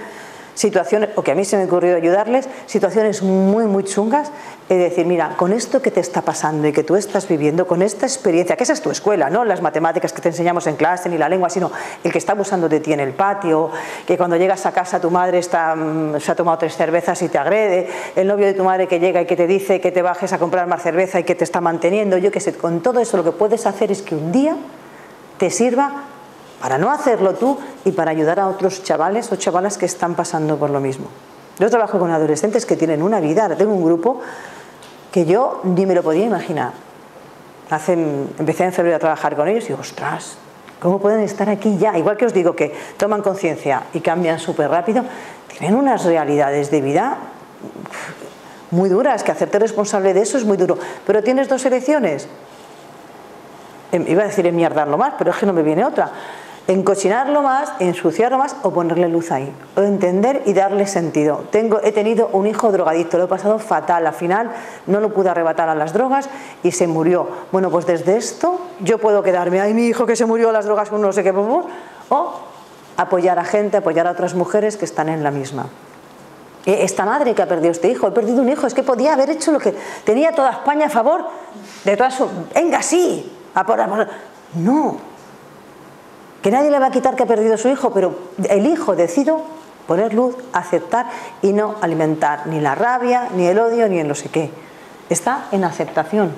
situaciones, o que a mí se me ocurrió ayudarles, situaciones muy, muy chungas, es decir, mira, con esto que te está pasando y que tú estás viviendo, con esta experiencia, que esa es tu escuela, no las matemáticas que te enseñamos en clase, ni la lengua, sino el que está abusando de ti en el patio, que cuando llegas a casa tu madre está, se ha tomado tres cervezas y te agrede, el novio de tu madre que llega y que te dice que te bajes a comprar más cerveza y que te está manteniendo, yo qué sé, con todo eso lo que puedes hacer es que un día te sirva para no hacerlo tú y para ayudar a otros chavales o chavalas que están pasando por lo mismo. Yo trabajo con adolescentes que tienen una vida, ahora tengo un grupo que yo ni me lo podía imaginar. Hace, empecé en febrero a trabajar con ellos y digo, ostras, ¿cómo pueden estar aquí ya? Igual que os digo que toman conciencia y cambian súper rápido, tienen unas realidades de vida muy duras, que hacerte responsable de eso es muy duro. Pero tienes dos elecciones. Iba a decir enmierdarlo más, pero es que no me viene otra. Encochinarlo más, ensuciarlo más o ponerle luz ahí. O entender y darle sentido. Tengo, he tenido un hijo drogadicto, lo he pasado fatal. Al final no lo pude arrebatar a las drogas y se murió. Bueno, pues desde esto yo puedo quedarme, ay, mi hijo que se murió a las drogas con no sé qué, o apoyar a gente, apoyar a otras mujeres que están en la misma. Esta madre que ha perdido este hijo, he perdido un hijo, es que podía haber hecho lo que tenía toda España a favor de todas su... Venga, sí, a por, a por... No. Que nadie le va a quitar que ha perdido su hijo, pero elijo, decido poner luz, aceptar y no alimentar ni la rabia, ni el odio, ni el no sé qué. Está en aceptación.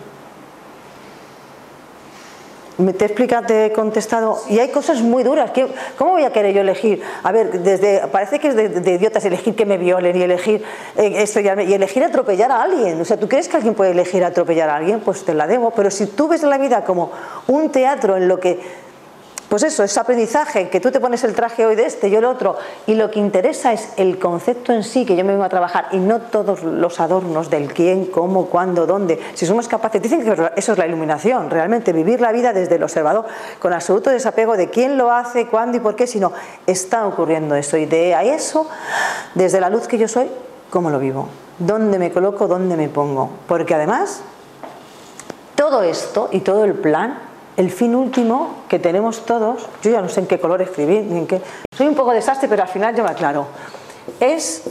¿Me te explica, te he contestado? Y hay cosas muy duras. ¿Cómo voy a querer yo elegir? A ver, desde, parece que es de, de idiotas elegir que me violen y elegir eh, esto y, y elegir atropellar a alguien. O sea, ¿tú crees que alguien puede elegir atropellar a alguien? Pues te la debo. Pero si tú ves la vida como un teatro en lo que... Pues eso, es aprendizaje, que tú te pones el traje hoy de este, yo el otro, y lo que interesa es el concepto en sí que yo me vengo a trabajar y no todos los adornos del quién, cómo, cuándo, dónde. Si somos capaces, dicen que eso es la iluminación, realmente vivir la vida desde el observador, con absoluto desapego de quién lo hace, cuándo y por qué, sino está ocurriendo eso. Y de a eso, desde la luz que yo soy, ¿cómo lo vivo? ¿Dónde me coloco? ¿Dónde me pongo? Porque además, todo esto y todo el plan, el fin último que tenemos todos, yo ya no sé en qué color escribir, ni en qué... Soy un poco desastre, pero al final yo me aclaro. Es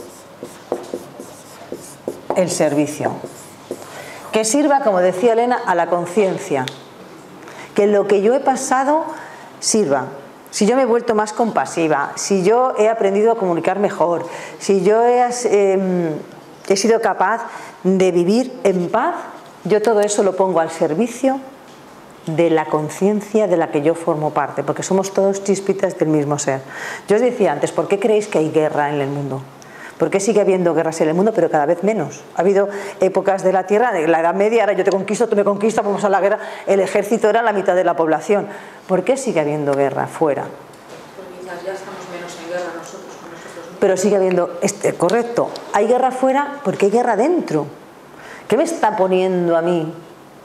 el servicio. Que sirva, como decía Elena, a la conciencia. Que lo que yo he pasado sirva. Si yo me he vuelto más compasiva, si yo he aprendido a comunicar mejor, si yo he, eh, he sido capaz de vivir en paz, yo todo eso lo pongo al servicio de la conciencia de la que yo formo parte, porque somos todos chispitas del mismo ser. Yo os decía antes, ¿por qué creéis que hay guerra en el mundo? ¿Por qué sigue habiendo guerras en el mundo, pero cada vez menos? Ha habido épocas de la Tierra, en la Edad Media, ahora yo te conquisto, tú me conquistas, vamos a la guerra, el ejército era la mitad de la población. ¿Por qué sigue habiendo guerra fuera? Porque quizás ya estamos menos en guerra nosotros con nosotros mismos. Pero sigue habiendo, este, correcto, hay guerra fuera porque hay guerra dentro. ¿Qué me está poniendo a mí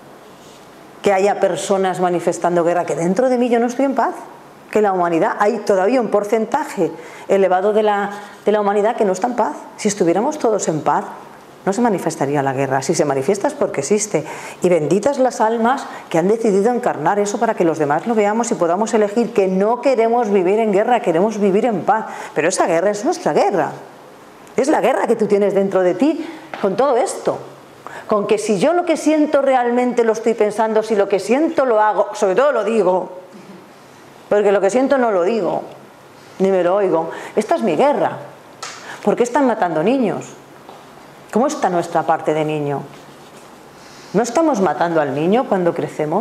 que haya personas manifestando guerra? Que dentro de mí yo no estoy en paz, que la humanidad, hay todavía un porcentaje elevado de la, de la humanidad que no está en paz. Si estuviéramos todos en paz, no se manifestaría la guerra. Si se manifiesta es porque existe, y benditas las almas que han decidido encarnar eso para que los demás lo veamos y podamos elegir que no queremos vivir en guerra, queremos vivir en paz. Pero esa guerra es nuestra guerra, es la guerra que tú tienes dentro de ti con todo esto. Con que si yo lo que siento realmente lo estoy pensando, si lo que siento lo hago, sobre todo lo digo, porque lo que siento no lo digo, ni me lo oigo. Esta es mi guerra. ¿Por qué están matando niños? ¿Cómo está nuestra parte de niño? ¿No estamos matando al niño cuando crecemos?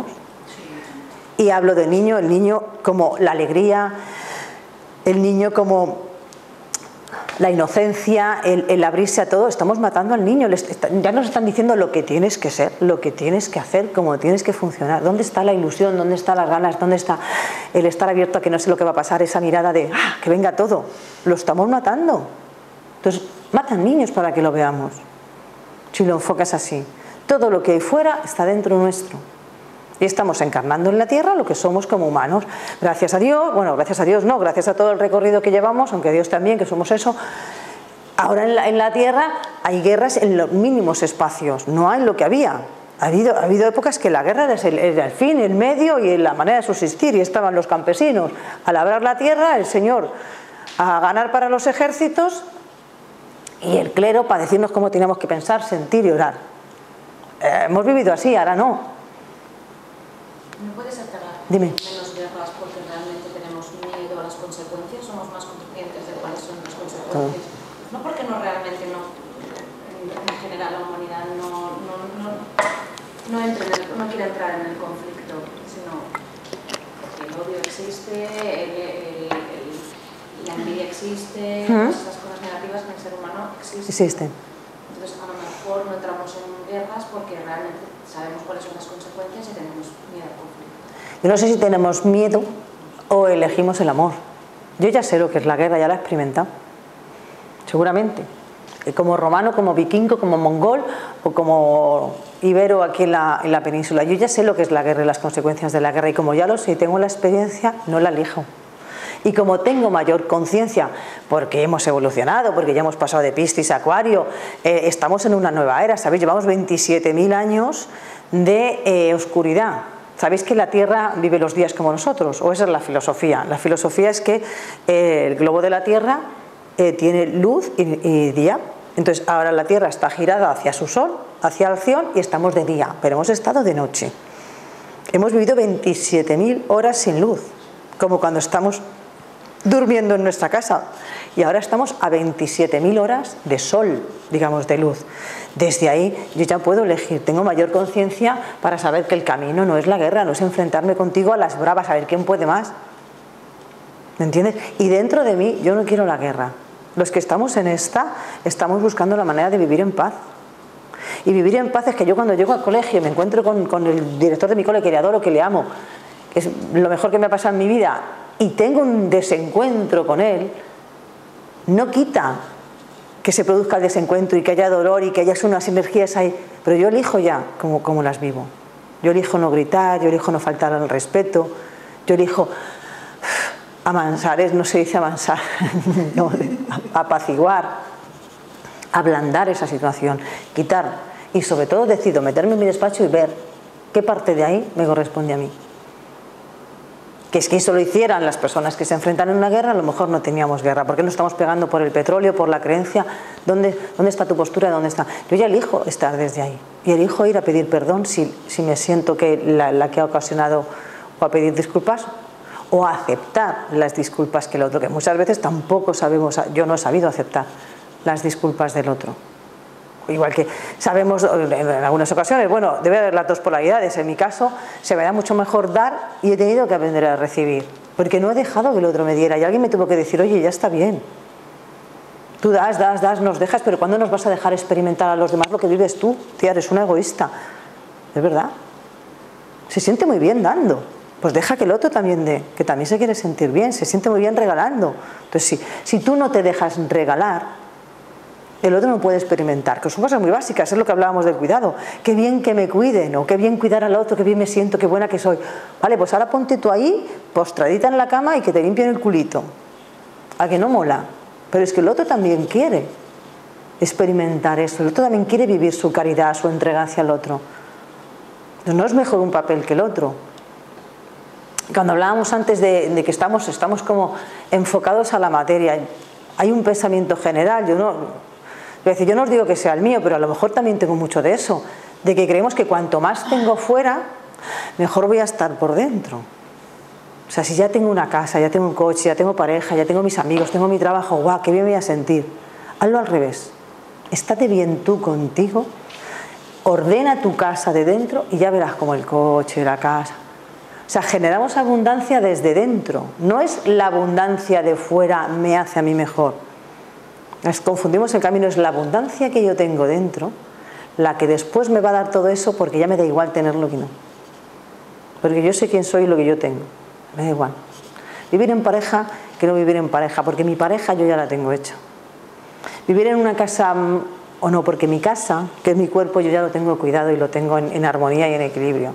Y hablo de niño, el niño como la alegría, el niño como la inocencia, el, el abrirse a todo. Estamos matando al niño. Les, ya nos están diciendo lo que tienes que ser, lo que tienes que hacer, cómo tienes que funcionar. ¿Dónde está la ilusión? ¿Dónde están las ganas? ¿Dónde está el estar abierto a que no sé lo que va a pasar? Esa mirada de ¡ah, que venga todo! Lo estamos matando. Entonces, matan niños para que lo veamos. Si lo enfocas así. Todo lo que hay fuera está dentro nuestro. Y estamos encarnando en la tierra lo que somos como humanos. Gracias a Dios, bueno, gracias a Dios no, gracias a todo el recorrido que llevamos, aunque Dios también, que somos eso. Ahora en la, en la tierra hay guerras en los mínimos espacios, no hay lo que había. Ha habido, ha habido épocas que la guerra era el, era el fin, el medio y la manera de subsistir, y estaban los campesinos a labrar la tierra, el Señor a ganar para los ejércitos y el clero para decirnos cómo teníamos que pensar, sentir y orar. Eh, hemos vivido así, ahora no. ¿No puede ser que Dime. menos guerras porque realmente tenemos miedo a las consecuencias? ¿Somos más conscientes de cuáles son las consecuencias? Todo. No porque no realmente no, en, en general la humanidad no, no, no, no, entre en el, no quiere entrar en el conflicto, sino porque el odio existe, el, el, el, la envidia existe, ¿Mm? Todas estas cosas negativas en el ser humano existen. Existen. Entonces a lo mejor no entramos en guerras porque realmente sabemos cuáles son las consecuencias y tenemos miedo al conflicto. Yo no sé si tenemos miedo o elegimos el amor. Yo ya sé lo que es la guerra, ya la he experimentado. Seguramente. Como romano, como vikingo, como mongol o como ibero aquí en la, en la península. Yo ya sé lo que es la guerra y las consecuencias de la guerra. Y como ya lo sé y tengo la experiencia, no la elijo. Y como tengo mayor conciencia, porque hemos evolucionado, porque ya hemos pasado de Piscis a Acuario, eh, estamos en una nueva era, ¿sabéis? Llevamos veintisiete mil años de eh, oscuridad. ¿Sabéis que la Tierra vive los días como nosotros? ¿O esa es la filosofía? La filosofía es que eh, el globo de la Tierra eh, tiene luz y, y día. Entonces ahora la Tierra está girada hacia su Sol, hacia el Ción, y estamos de día, pero hemos estado de noche. Hemos vivido veintisiete mil horas sin luz, como cuando estamos durmiendo en nuestra casa, y ahora estamos a veintisiete mil horas de sol, digamos, de luz. Desde ahí yo ya puedo elegir, tengo mayor conciencia para saber que el camino no es la guerra, no es enfrentarme contigo a las bravas, a ver quién puede más. ¿Me entiendes? Y dentro de mí yo no quiero la guerra. Los que estamos en esta, estamos buscando la manera de vivir en paz. Y vivir en paz es que yo cuando llego al colegio y me encuentro con, con el director de mi cole, que le adoro, que le amo, que es lo mejor que me ha pasado en mi vida, y tengo un desencuentro con él, no quita que se produzca el desencuentro y que haya dolor y que haya unas energías ahí, pero yo elijo ya cómo, cómo las vivo. Yo elijo no gritar, yo elijo no faltar al respeto, yo elijo amansar, no se dice amansar, no, apaciguar, ablandar esa situación, quitar, y sobre todo decido meterme en mi despacho y ver qué parte de ahí me corresponde a mí. Que es que eso lo hicieran las personas que se enfrentan en una guerra, a lo mejor no teníamos guerra. ¿Por qué nos estamos pegando por el petróleo, por la creencia? ¿Dónde, dónde está tu postura? ¿Dónde está? Yo ya elijo estar desde ahí. Y elijo ir a pedir perdón si, si me siento que la, la que ha ocasionado, o a pedir disculpas, o a aceptar las disculpas que el otro, que muchas veces tampoco sabemos, yo no he sabido aceptar las disculpas del otro. Igual que sabemos en algunas ocasiones, bueno, debe haber las dos polaridades. En mi caso, se me da mucho mejor dar y he tenido que aprender a recibir. Porque no he dejado que el otro me diera. Y alguien me tuvo que decir, oye, ya está bien. Tú das, das, das, nos dejas, pero ¿cuándo nos vas a dejar experimentar a los demás lo que vives tú? Tía, eres una egoísta. Es verdad. Se siente muy bien dando. Pues deja que el otro también dé, que también se quiere sentir bien, se siente muy bien regalando. Entonces, si, si tú no te dejas regalar, el otro no puede experimentar, que son cosas muy básicas, es lo que hablábamos del cuidado. Qué bien que me cuiden, o qué bien cuidar al otro, qué bien me siento, qué buena que soy. Vale, pues ahora ponte tú ahí, postradita en la cama y que te limpien el culito. A que no mola. Pero es que el otro también quiere experimentar eso, el otro también quiere vivir su caridad, su entrega hacia el otro. Entonces, no es mejor un papel que el otro. Cuando hablábamos antes de, de que estamos, estamos como enfocados a la materia, hay un pensamiento general, yo no... Es decir, yo no os digo que sea el mío, pero a lo mejor también tengo mucho de eso, de que creemos que cuanto más tengo fuera, mejor voy a estar por dentro. O sea, si ya tengo una casa, ya tengo un coche, ya tengo pareja, ya tengo mis amigos, tengo mi trabajo, guau, qué bien me voy a sentir. Hazlo al revés. Estate bien tú contigo, ordena tu casa de dentro y ya verás como el coche, la casa. O sea, generamos abundancia desde dentro. No es la abundancia de fuera me hace a mí mejor. Nos confundimos el camino, es la abundancia que yo tengo dentro la que después me va a dar todo eso, porque ya me da igual tenerlo que no. Porque yo sé quién soy y lo que yo tengo. Me da igual. Vivir en pareja que no vivir en pareja, porque mi pareja yo ya la tengo hecha. Vivir en una casa o no, porque mi casa, que es mi cuerpo, yo ya lo tengo cuidado y lo tengo en, en armonía y en equilibrio.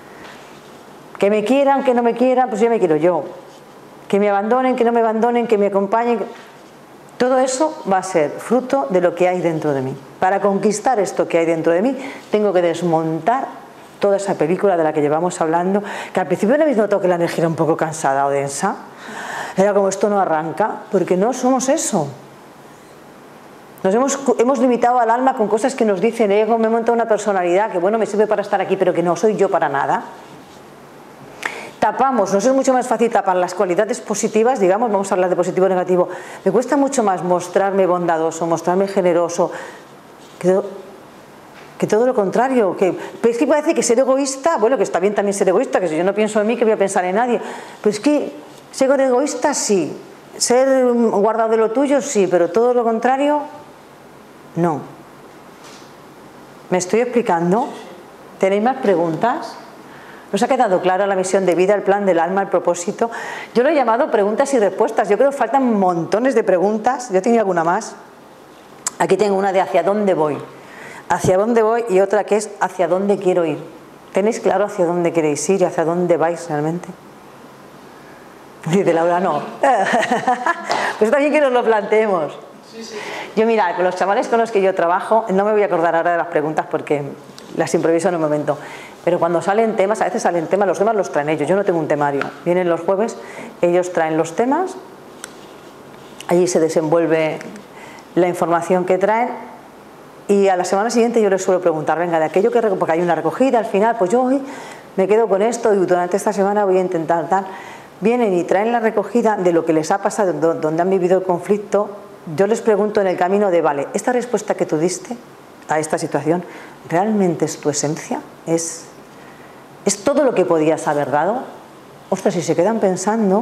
Que me quieran, que no me quieran, pues yo me quiero yo. Que me abandonen, que no me abandonen, que me acompañen. Todo eso va a ser fruto de lo que hay dentro de mí. Para conquistar esto que hay dentro de mí, tengo que desmontar toda esa película de la que llevamos hablando, que al principio no habéis notado que la energía era un poco cansada o densa. Era como esto no arranca, porque no somos eso. Nos hemos, hemos limitado al alma con cosas que nos dicen ego, me he montado una personalidad que bueno, me sirve para estar aquí, pero que no soy yo para nada. Tapamos, nos es mucho más fácil tapar las cualidades positivas, digamos, vamos a hablar de positivo y negativo. Me cuesta mucho más mostrarme bondadoso, mostrarme generoso, que, que todo lo contrario. Que, pero es que parece que ser egoísta, bueno, que está bien también ser egoísta, que si yo no pienso en mí, que voy a pensar en nadie. Pero es que ser egoísta sí, ser guardado de lo tuyo sí, pero todo lo contrario, no. ¿Me estoy explicando? ¿Tenéis más preguntas? ¿Nos ha quedado clara la misión de vida, el plan del alma, el propósito? Yo lo he llamado preguntas y respuestas. Yo creo que faltan montones de preguntas. Yo tenía alguna más. Aquí tengo una de hacia dónde voy. Hacia dónde voy y otra que es hacia dónde quiero ir. ¿Tenéis claro hacia dónde queréis ir y hacia dónde vais realmente? Dice Laura, no. Pues está bien que nos lo planteemos. Yo mira, con los chavales con los que yo trabajo, no me voy a acordar ahora de las preguntas porque las improviso en un momento. Pero cuando salen temas, a veces salen temas, los temas los traen ellos, yo no tengo un temario. Vienen los jueves, ellos traen los temas, allí se desenvuelve la información que traen y a la semana siguiente yo les suelo preguntar, venga, de aquello que, porque hay una recogida al final, pues yo hoy me quedo con esto y durante esta semana voy a intentar tal. Vienen y traen la recogida de lo que les ha pasado, donde han vivido el conflicto. Yo les pregunto en el camino de, vale, esta respuesta que tú diste a esta situación, ¿realmente es tu esencia? ¿Es, es todo lo que podías haber dado? Ostras, si se quedan pensando,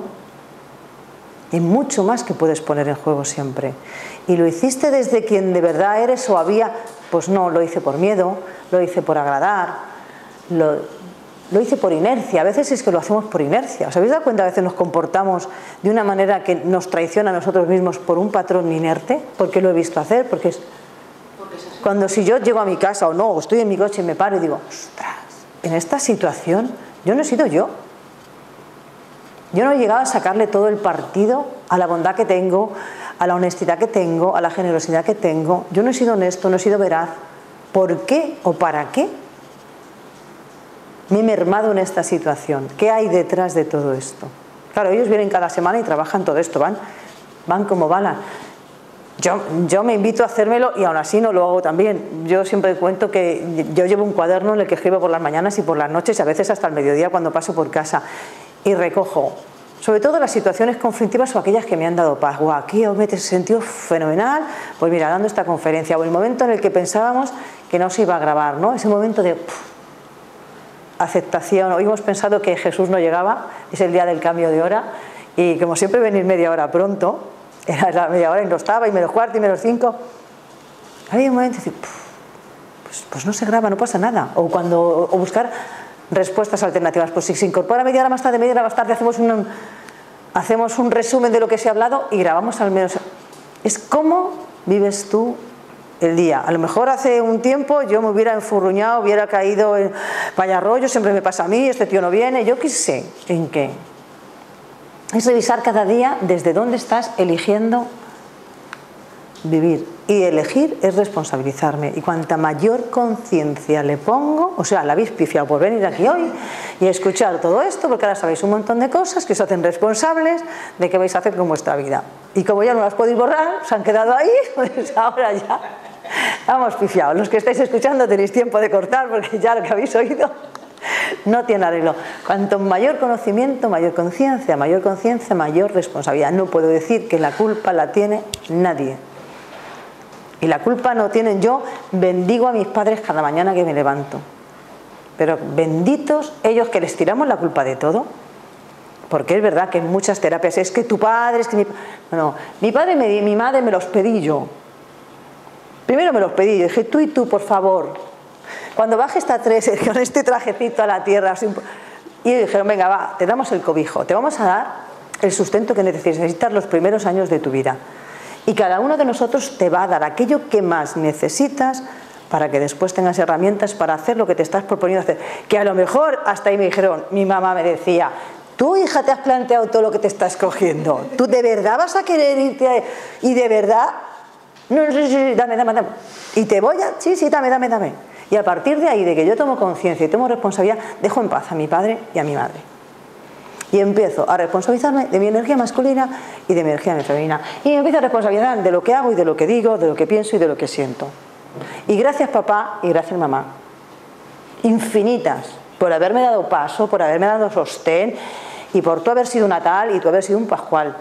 hay mucho más que puedes poner en juego siempre. ¿Y lo hiciste desde quien de verdad eres o había? Pues no, lo hice por miedo, lo hice por agradar, lo, lo hice por inercia. A veces es que lo hacemos por inercia. ¿Os habéis dado cuenta? A veces nos comportamos de una manera que nos traiciona a nosotros mismos por un patrón inerte, porque lo he visto hacer, porque es... Cuando si yo llego a mi casa o no, o estoy en mi coche y me paro y digo, ostras, en esta situación yo no he sido yo. Yo no he llegado a sacarle todo el partido a la bondad que tengo, a la honestidad que tengo, a la generosidad que tengo. Yo no he sido honesto, no he sido veraz. ¿Por qué o para qué me he mermado en esta situación? ¿Qué hay detrás de todo esto? Claro, ellos vienen cada semana y trabajan todo esto, van, van como balas. Yo, yo me invito a hacérmelo y aún así no lo hago también. Yo siempre cuento que yo llevo un cuaderno en el que escribo por las mañanas y por las noches y a veces hasta el mediodía cuando paso por casa y recojo sobre todo las situaciones conflictivas o aquellas que me han dado paz. Guau, aquí me he sentido fenomenal, pues mira, dando esta conferencia, o el momento en el que pensábamos que no se iba a grabar, ¿no? Ese momento de pff, aceptación. Hoy hemos pensado que Jesús no llegaba, es el día del cambio de hora y como siempre venir media hora pronto. Era la media hora y no estaba, y menos cuarto y menos cinco. Había un momento de decir, pues, pues no se graba, no pasa nada. O cuando o buscar respuestas alternativas. Pues si se incorpora media hora más tarde, media hora más tarde, hacemos un, hacemos un resumen de lo que se ha hablado y grabamos al menos. Es cómo vives tú el día. A lo mejor hace un tiempo yo me hubiera enfurruñado, hubiera caído en vaya rollo, siempre me pasa a mí, este tío no viene, yo qué sé, ¿en qué? Es revisar cada día desde dónde estás eligiendo vivir. Y elegir es responsabilizarme. Y cuanta mayor conciencia le pongo, o sea, la habéis pifiado por venir aquí hoy y escuchar todo esto, porque ahora sabéis un montón de cosas que os hacen responsables de qué vais a hacer con vuestra vida. Y como ya no las podéis borrar, se han quedado ahí, pues ahora ya hemos pifiado. Los que estáis escuchando tenéis tiempo de cortar, porque ya lo que habéis oído no tiene arreglo. Cuanto mayor conocimiento, mayor conciencia, mayor conciencia, mayor responsabilidad. No puedo decir que la culpa la tiene nadie. Y la culpa no tienen. Yo bendigo a mis padres cada mañana que me levanto. Pero benditos ellos que les tiramos la culpa de todo. Porque es verdad que en muchas terapias es que tu padre, es que mi... No, mi padre y mi madre me los pedí yo. Primero me los pedí yo. Dije, tú y tú, por favor. Cuando baje esta tres con este trajecito a la tierra, y dijeron, venga, va, te damos el cobijo, te vamos a dar el sustento que necesitas, necesitas los primeros años de tu vida. Y cada uno de nosotros te va a dar aquello que más necesitas para que después tengas herramientas para hacer lo que te estás proponiendo hacer. Que a lo mejor, hasta ahí me dijeron, mi mamá me decía, tú, hija, te has planteado todo lo que te estás cogiendo. ¿Tú de verdad vas a querer irte a... y de verdad? No, sí, sí, dame, dame, dame. Y te voy a... Sí, sí, dame, dame, dame. Y a partir de ahí, de que yo tomo conciencia y tomo responsabilidad, dejo en paz a mi padre y a mi madre. Y empiezo a responsabilizarme de mi energía masculina y de mi energía femenina. Y me empiezo a responsabilizar de lo que hago y de lo que digo, de lo que pienso y de lo que siento. Y gracias papá y gracias mamá. Infinitas. Por haberme dado paso, por haberme dado sostén y por tú haber sido una tal y tú haber sido un pascual.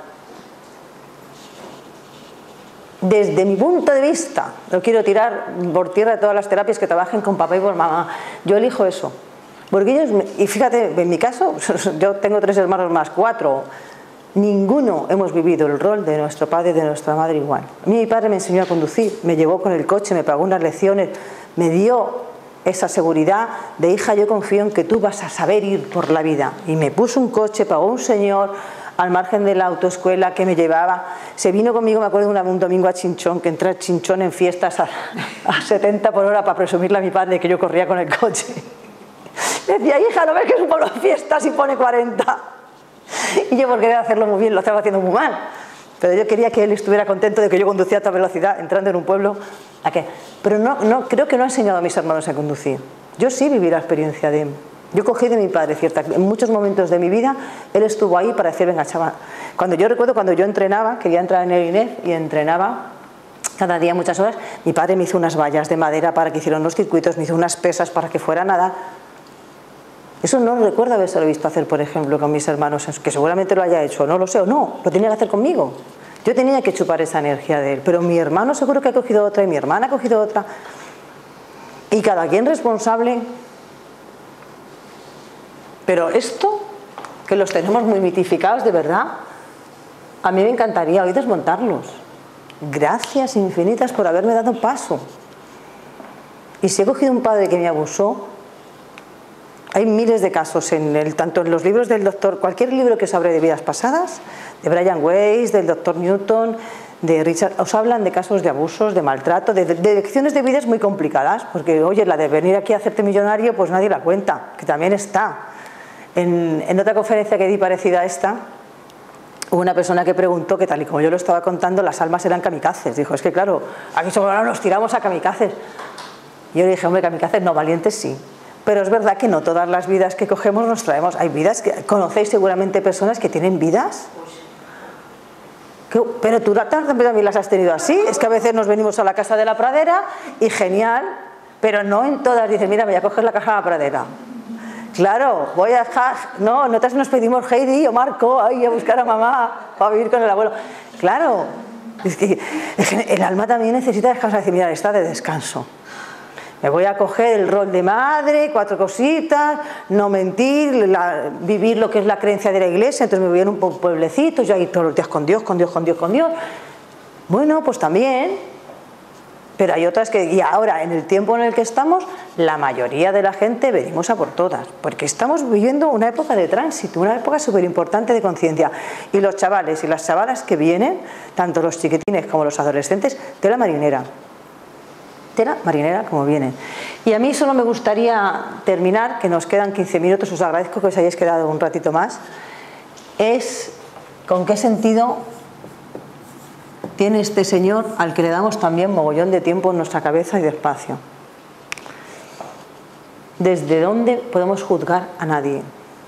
Desde mi punto de vista, no quiero tirar por tierra todas las terapias que trabajen con papá y por mamá. Yo elijo eso. Porque ellos, y fíjate, en mi caso, yo tengo tres hermanos más, cuatro. Ninguno hemos vivido el rol de nuestro padre y de nuestra madre igual. A mí mi padre me enseñó a conducir, me llevó con el coche, me pagó unas lecciones, me dio esa seguridad de hija, yo confío en que tú vas a saber ir por la vida. Y me puso un coche, pagó un señor al margen de la autoescuela que me llevaba. Se vino conmigo, me acuerdo, un domingo a Chinchón, que entré a Chinchón en fiestas a, a setenta por hora para presumirle a mi padre que yo corría con el coche. Me decía, hija, ¿no ves que es un pueblo de fiestas y pone cuarenta? Y yo por querer hacerlo muy bien lo estaba haciendo muy mal. Pero yo quería que él estuviera contento de que yo conducía a esta velocidad, entrando en un pueblo. ¿A qué? Pero no, no, creo que no ha enseñado a mis hermanos a conducir. Yo sí viví la experiencia de él. Yo cogí de mi padre, cierta, en muchos momentos de mi vida, él estuvo ahí para decir, venga, chaval. Cuando yo recuerdo, cuando yo entrenaba, quería entrar en el I N E F y entrenaba cada día muchas horas, mi padre me hizo unas vallas de madera para que hicieran los circuitos, me hizo unas pesas para que fuera a nadar. Eso no recuerdo haberse visto hacer, por ejemplo, con mis hermanos, que seguramente lo haya hecho, no lo sé, o no, lo tenía que hacer conmigo. Yo tenía que chupar esa energía de él, pero mi hermano seguro que ha cogido otra y mi hermana ha cogido otra. Y cada quien responsable. Pero esto, que los tenemos muy mitificados, de verdad, a mí me encantaría hoy desmontarlos. Gracias infinitas por haberme dado paso. Y si he cogido un padre que me abusó, hay miles de casos, en el, tanto en los libros del doctor, cualquier libro que se abre de vidas pasadas, de Brian Weiss, del doctor Newton, de Richard, os hablan de casos de abusos, de maltrato, de, de, de lecciones de vidas muy complicadas, porque oye, la de venir aquí a hacerte millonario, pues nadie la cuenta, que también está. En, en otra conferencia que di parecida a esta, hubo una persona que preguntó que tal y como yo lo estaba contando, las almas eran kamikazes. Dijo, es que claro, aquí solo nos tiramos a kamikazes. Y yo le dije, hombre, kamikazes no, valientes sí. Pero es verdad que no todas las vidas que cogemos nos traemos. Hay vidas que conocéis seguramente personas que tienen vidas. Que, pero tú también las has tenido así. Es que a veces nos venimos a la casa de la pradera y genial, pero no en todas. Dices, mira, voy a coger la caja de la pradera. Claro, voy a dejar. No, nosotras nos pedimos Heidi o Marco ahí a buscar a mamá para vivir con el abuelo. Claro, es que, es que el alma también necesita descansar. Decir, mira, está de descanso. Me voy a coger el rol de madre, cuatro cositas, no mentir, la, vivir lo que es la creencia de la iglesia. Entonces me voy a un pueblecito, yo ahí todos los días con Dios, con Dios, con Dios, con Dios. Bueno, pues también. Pero hay otras que, y ahora en el tiempo en el que estamos, la mayoría de la gente venimos a por todas. Porque estamos viviendo una época de tránsito, una época súper importante de conciencia. Y los chavales y las chavalas que vienen, tanto los chiquitines como los adolescentes, tela marinera. Tela marinera como vienen. Y a mí solo me gustaría terminar, que nos quedan quince minutos, os agradezco que os hayáis quedado un ratito más, es con qué sentido tiene este señor al que le damos también mogollón de tiempo en nuestra cabeza y de espacio. ¿Desde dónde podemos juzgar a nadie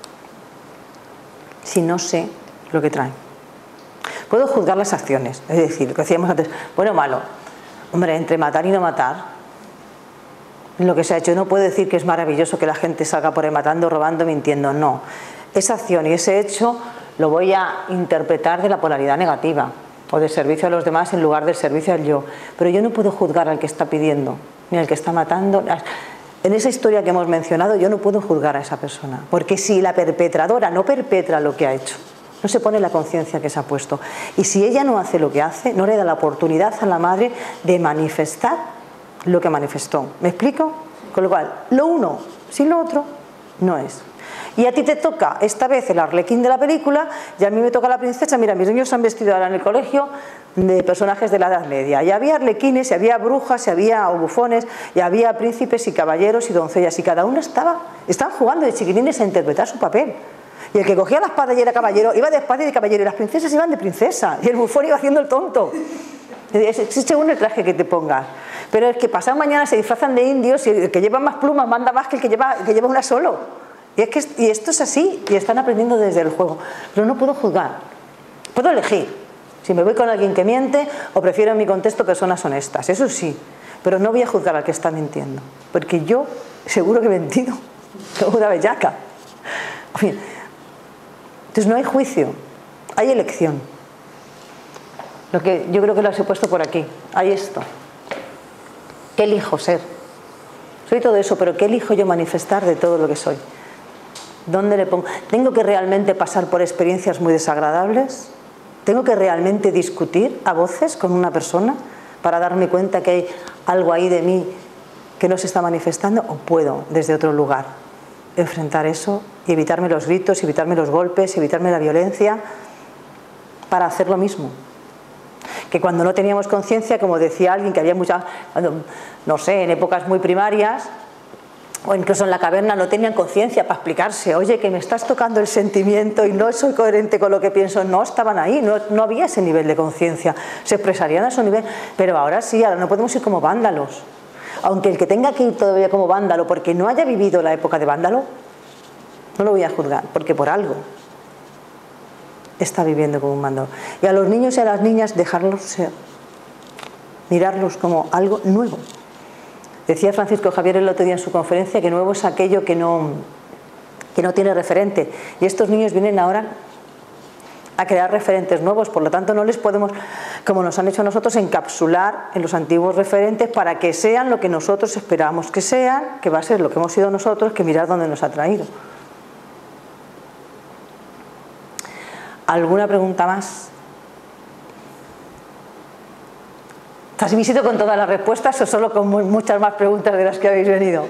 si no sé lo que trae? Puedo juzgar las acciones, es decir, lo que decíamos antes, bueno o malo. Hombre, entre matar y no matar, lo que se ha hecho, no puedo decir que es maravilloso que la gente salga por ahí matando, robando, mintiendo, no. Esa acción y ese hecho lo voy a interpretar de la polaridad negativa o de servicio a los demás en lugar del servicio al yo. Pero yo no puedo juzgar al que está pidiendo, ni al que está matando. En esa historia que hemos mencionado, yo no puedo juzgar a esa persona, porque si la perpetradora no perpetra lo que ha hecho, no se pone la conciencia que se ha puesto. Y si ella no hace lo que hace, no le da la oportunidad a la madre de manifestar lo que manifestó. ¿Me explico? Con lo cual, lo uno sin lo otro no es. Y a ti te toca esta vez el arlequín de la película y a mí me toca la princesa. Mira, mis niños se han vestido ahora en el colegio de personajes de la Edad Media. Y había arlequines, y había brujas, y había bufones, y había príncipes y caballeros y doncellas. Y cada uno estaba, estaban jugando de chiquilines a interpretar su papel. Y el que cogía la espada y era caballero, iba de espada y de caballero, y las princesas iban de princesa, y el bufón iba haciendo el tonto. Es según el traje que te pongas. Pero es que pasado mañana se disfrazan de indios y el que lleva más plumas manda más que el que lleva, el que lleva una solo. Y, es que, y esto es así, y están aprendiendo desde el juego. Pero no puedo juzgar, puedo elegir. Si me voy con alguien que miente, o prefiero en mi contexto personas honestas, eso sí. Pero no voy a juzgar al que está mintiendo, porque yo seguro que he mentido, como una bellaca. Entonces no hay juicio, hay elección. Lo que yo creo que lo he puesto por aquí, hay esto. ¿Qué elijo ser? Soy todo eso, pero ¿qué elijo yo manifestar de todo lo que soy? ¿Dónde le pongo? ¿Tengo que realmente pasar por experiencias muy desagradables? ¿Tengo que realmente discutir a voces con una persona para darme cuenta que hay algo ahí de mí que no se está manifestando? ¿O puedo, desde otro lugar, enfrentar eso y evitarme los gritos, evitarme los golpes, evitarme la violencia para hacer lo mismo? Que cuando no teníamos conciencia, como decía alguien, que había muchas, no sé, en épocas muy primarias, o incluso en la caverna, no tenían conciencia para explicarse. Oye, que me estás tocando el sentimiento y no soy coherente con lo que pienso. No estaban ahí, no, no había ese nivel de conciencia. Se expresarían a su nivel, pero ahora sí, ahora no podemos ir como vándalos. Aunque el que tenga que ir todavía como vándalo porque no haya vivido la época de vándalo, no lo voy a juzgar, porque por algo está viviendo como un vándalo. Y a los niños y a las niñas dejarlos ser, mirarlos como algo nuevo. Decía Francisco Javier el otro día en su conferencia que nuevo es aquello que no, que no tiene referente. Y estos niños vienen ahora a crear referentes nuevos, por lo tanto no les podemos, como nos han hecho a nosotros, encapsular en los antiguos referentes para que sean lo que nosotros esperamos que sean, que va a ser lo que hemos sido nosotros, que mirar dónde nos ha traído. ¿Alguna pregunta más? ¿Estás visito con todas las respuestas o solo con muchas más preguntas de las que habéis venido?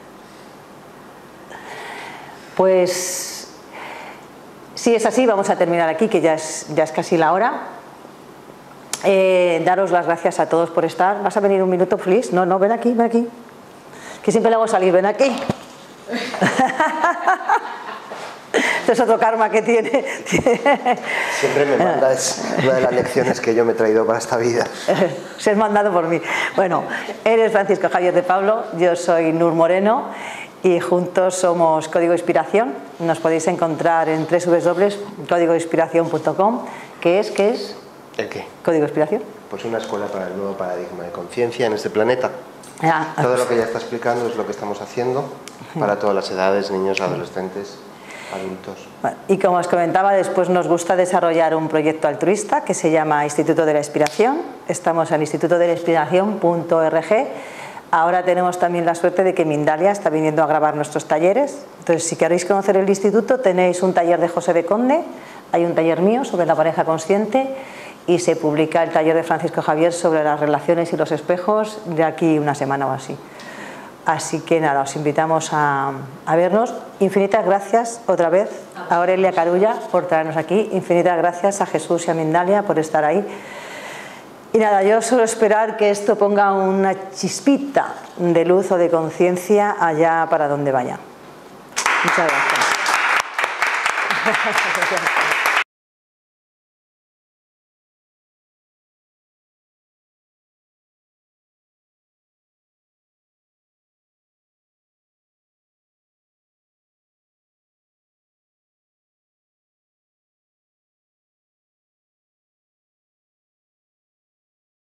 Pues si es así, vamos a terminar aquí, que ya es, ya es casi la hora. Eh, daros las gracias a todos por estar. ¿Vas a venir un minuto, please? No, no, ven aquí, ven aquí. Que siempre le hago salir, ven aquí. Este es otro karma que tiene. Siempre me manda, es una de las lecciones que yo me he traído para esta vida. Ser mandado por mí. Bueno, eres Francisco Javier de Pablo, yo soy Nur Moreno y juntos somos Código Inspiración. Nos podéis encontrar en doble u doble u doble u punto código inspiración punto com. ¿Qué es? ¿Qué es? ¿El qué? Código Inspiración. Pues una escuela para el nuevo paradigma de conciencia en este planeta. Ah, Todo lo que ella está explicando es lo que estamos haciendo para todas las edades, niños, adolescentes, adultos. Bueno, y como os comentaba, después nos gusta desarrollar un proyecto altruista que se llama Instituto de la Inspiración. Estamos en instituto de la inspiración punto org. Ahora tenemos también la suerte de que Mindalia está viniendo a grabar nuestros talleres. Entonces, si queréis conocer el instituto, tenéis un taller de José de Conde, hay un taller mío sobre la pareja consciente y se publica el taller de Francisco Javier sobre las relaciones y los espejos de aquí una semana o así. Así que nada, os invitamos a, a vernos. Infinitas gracias otra vez a Aurelia Carulla por traernos aquí. Infinitas gracias a Jesús y a Mindalia por estar ahí. Y nada, yo solo esperar que esto ponga una chispita de luz o de conciencia allá para donde vaya. Muchas gracias.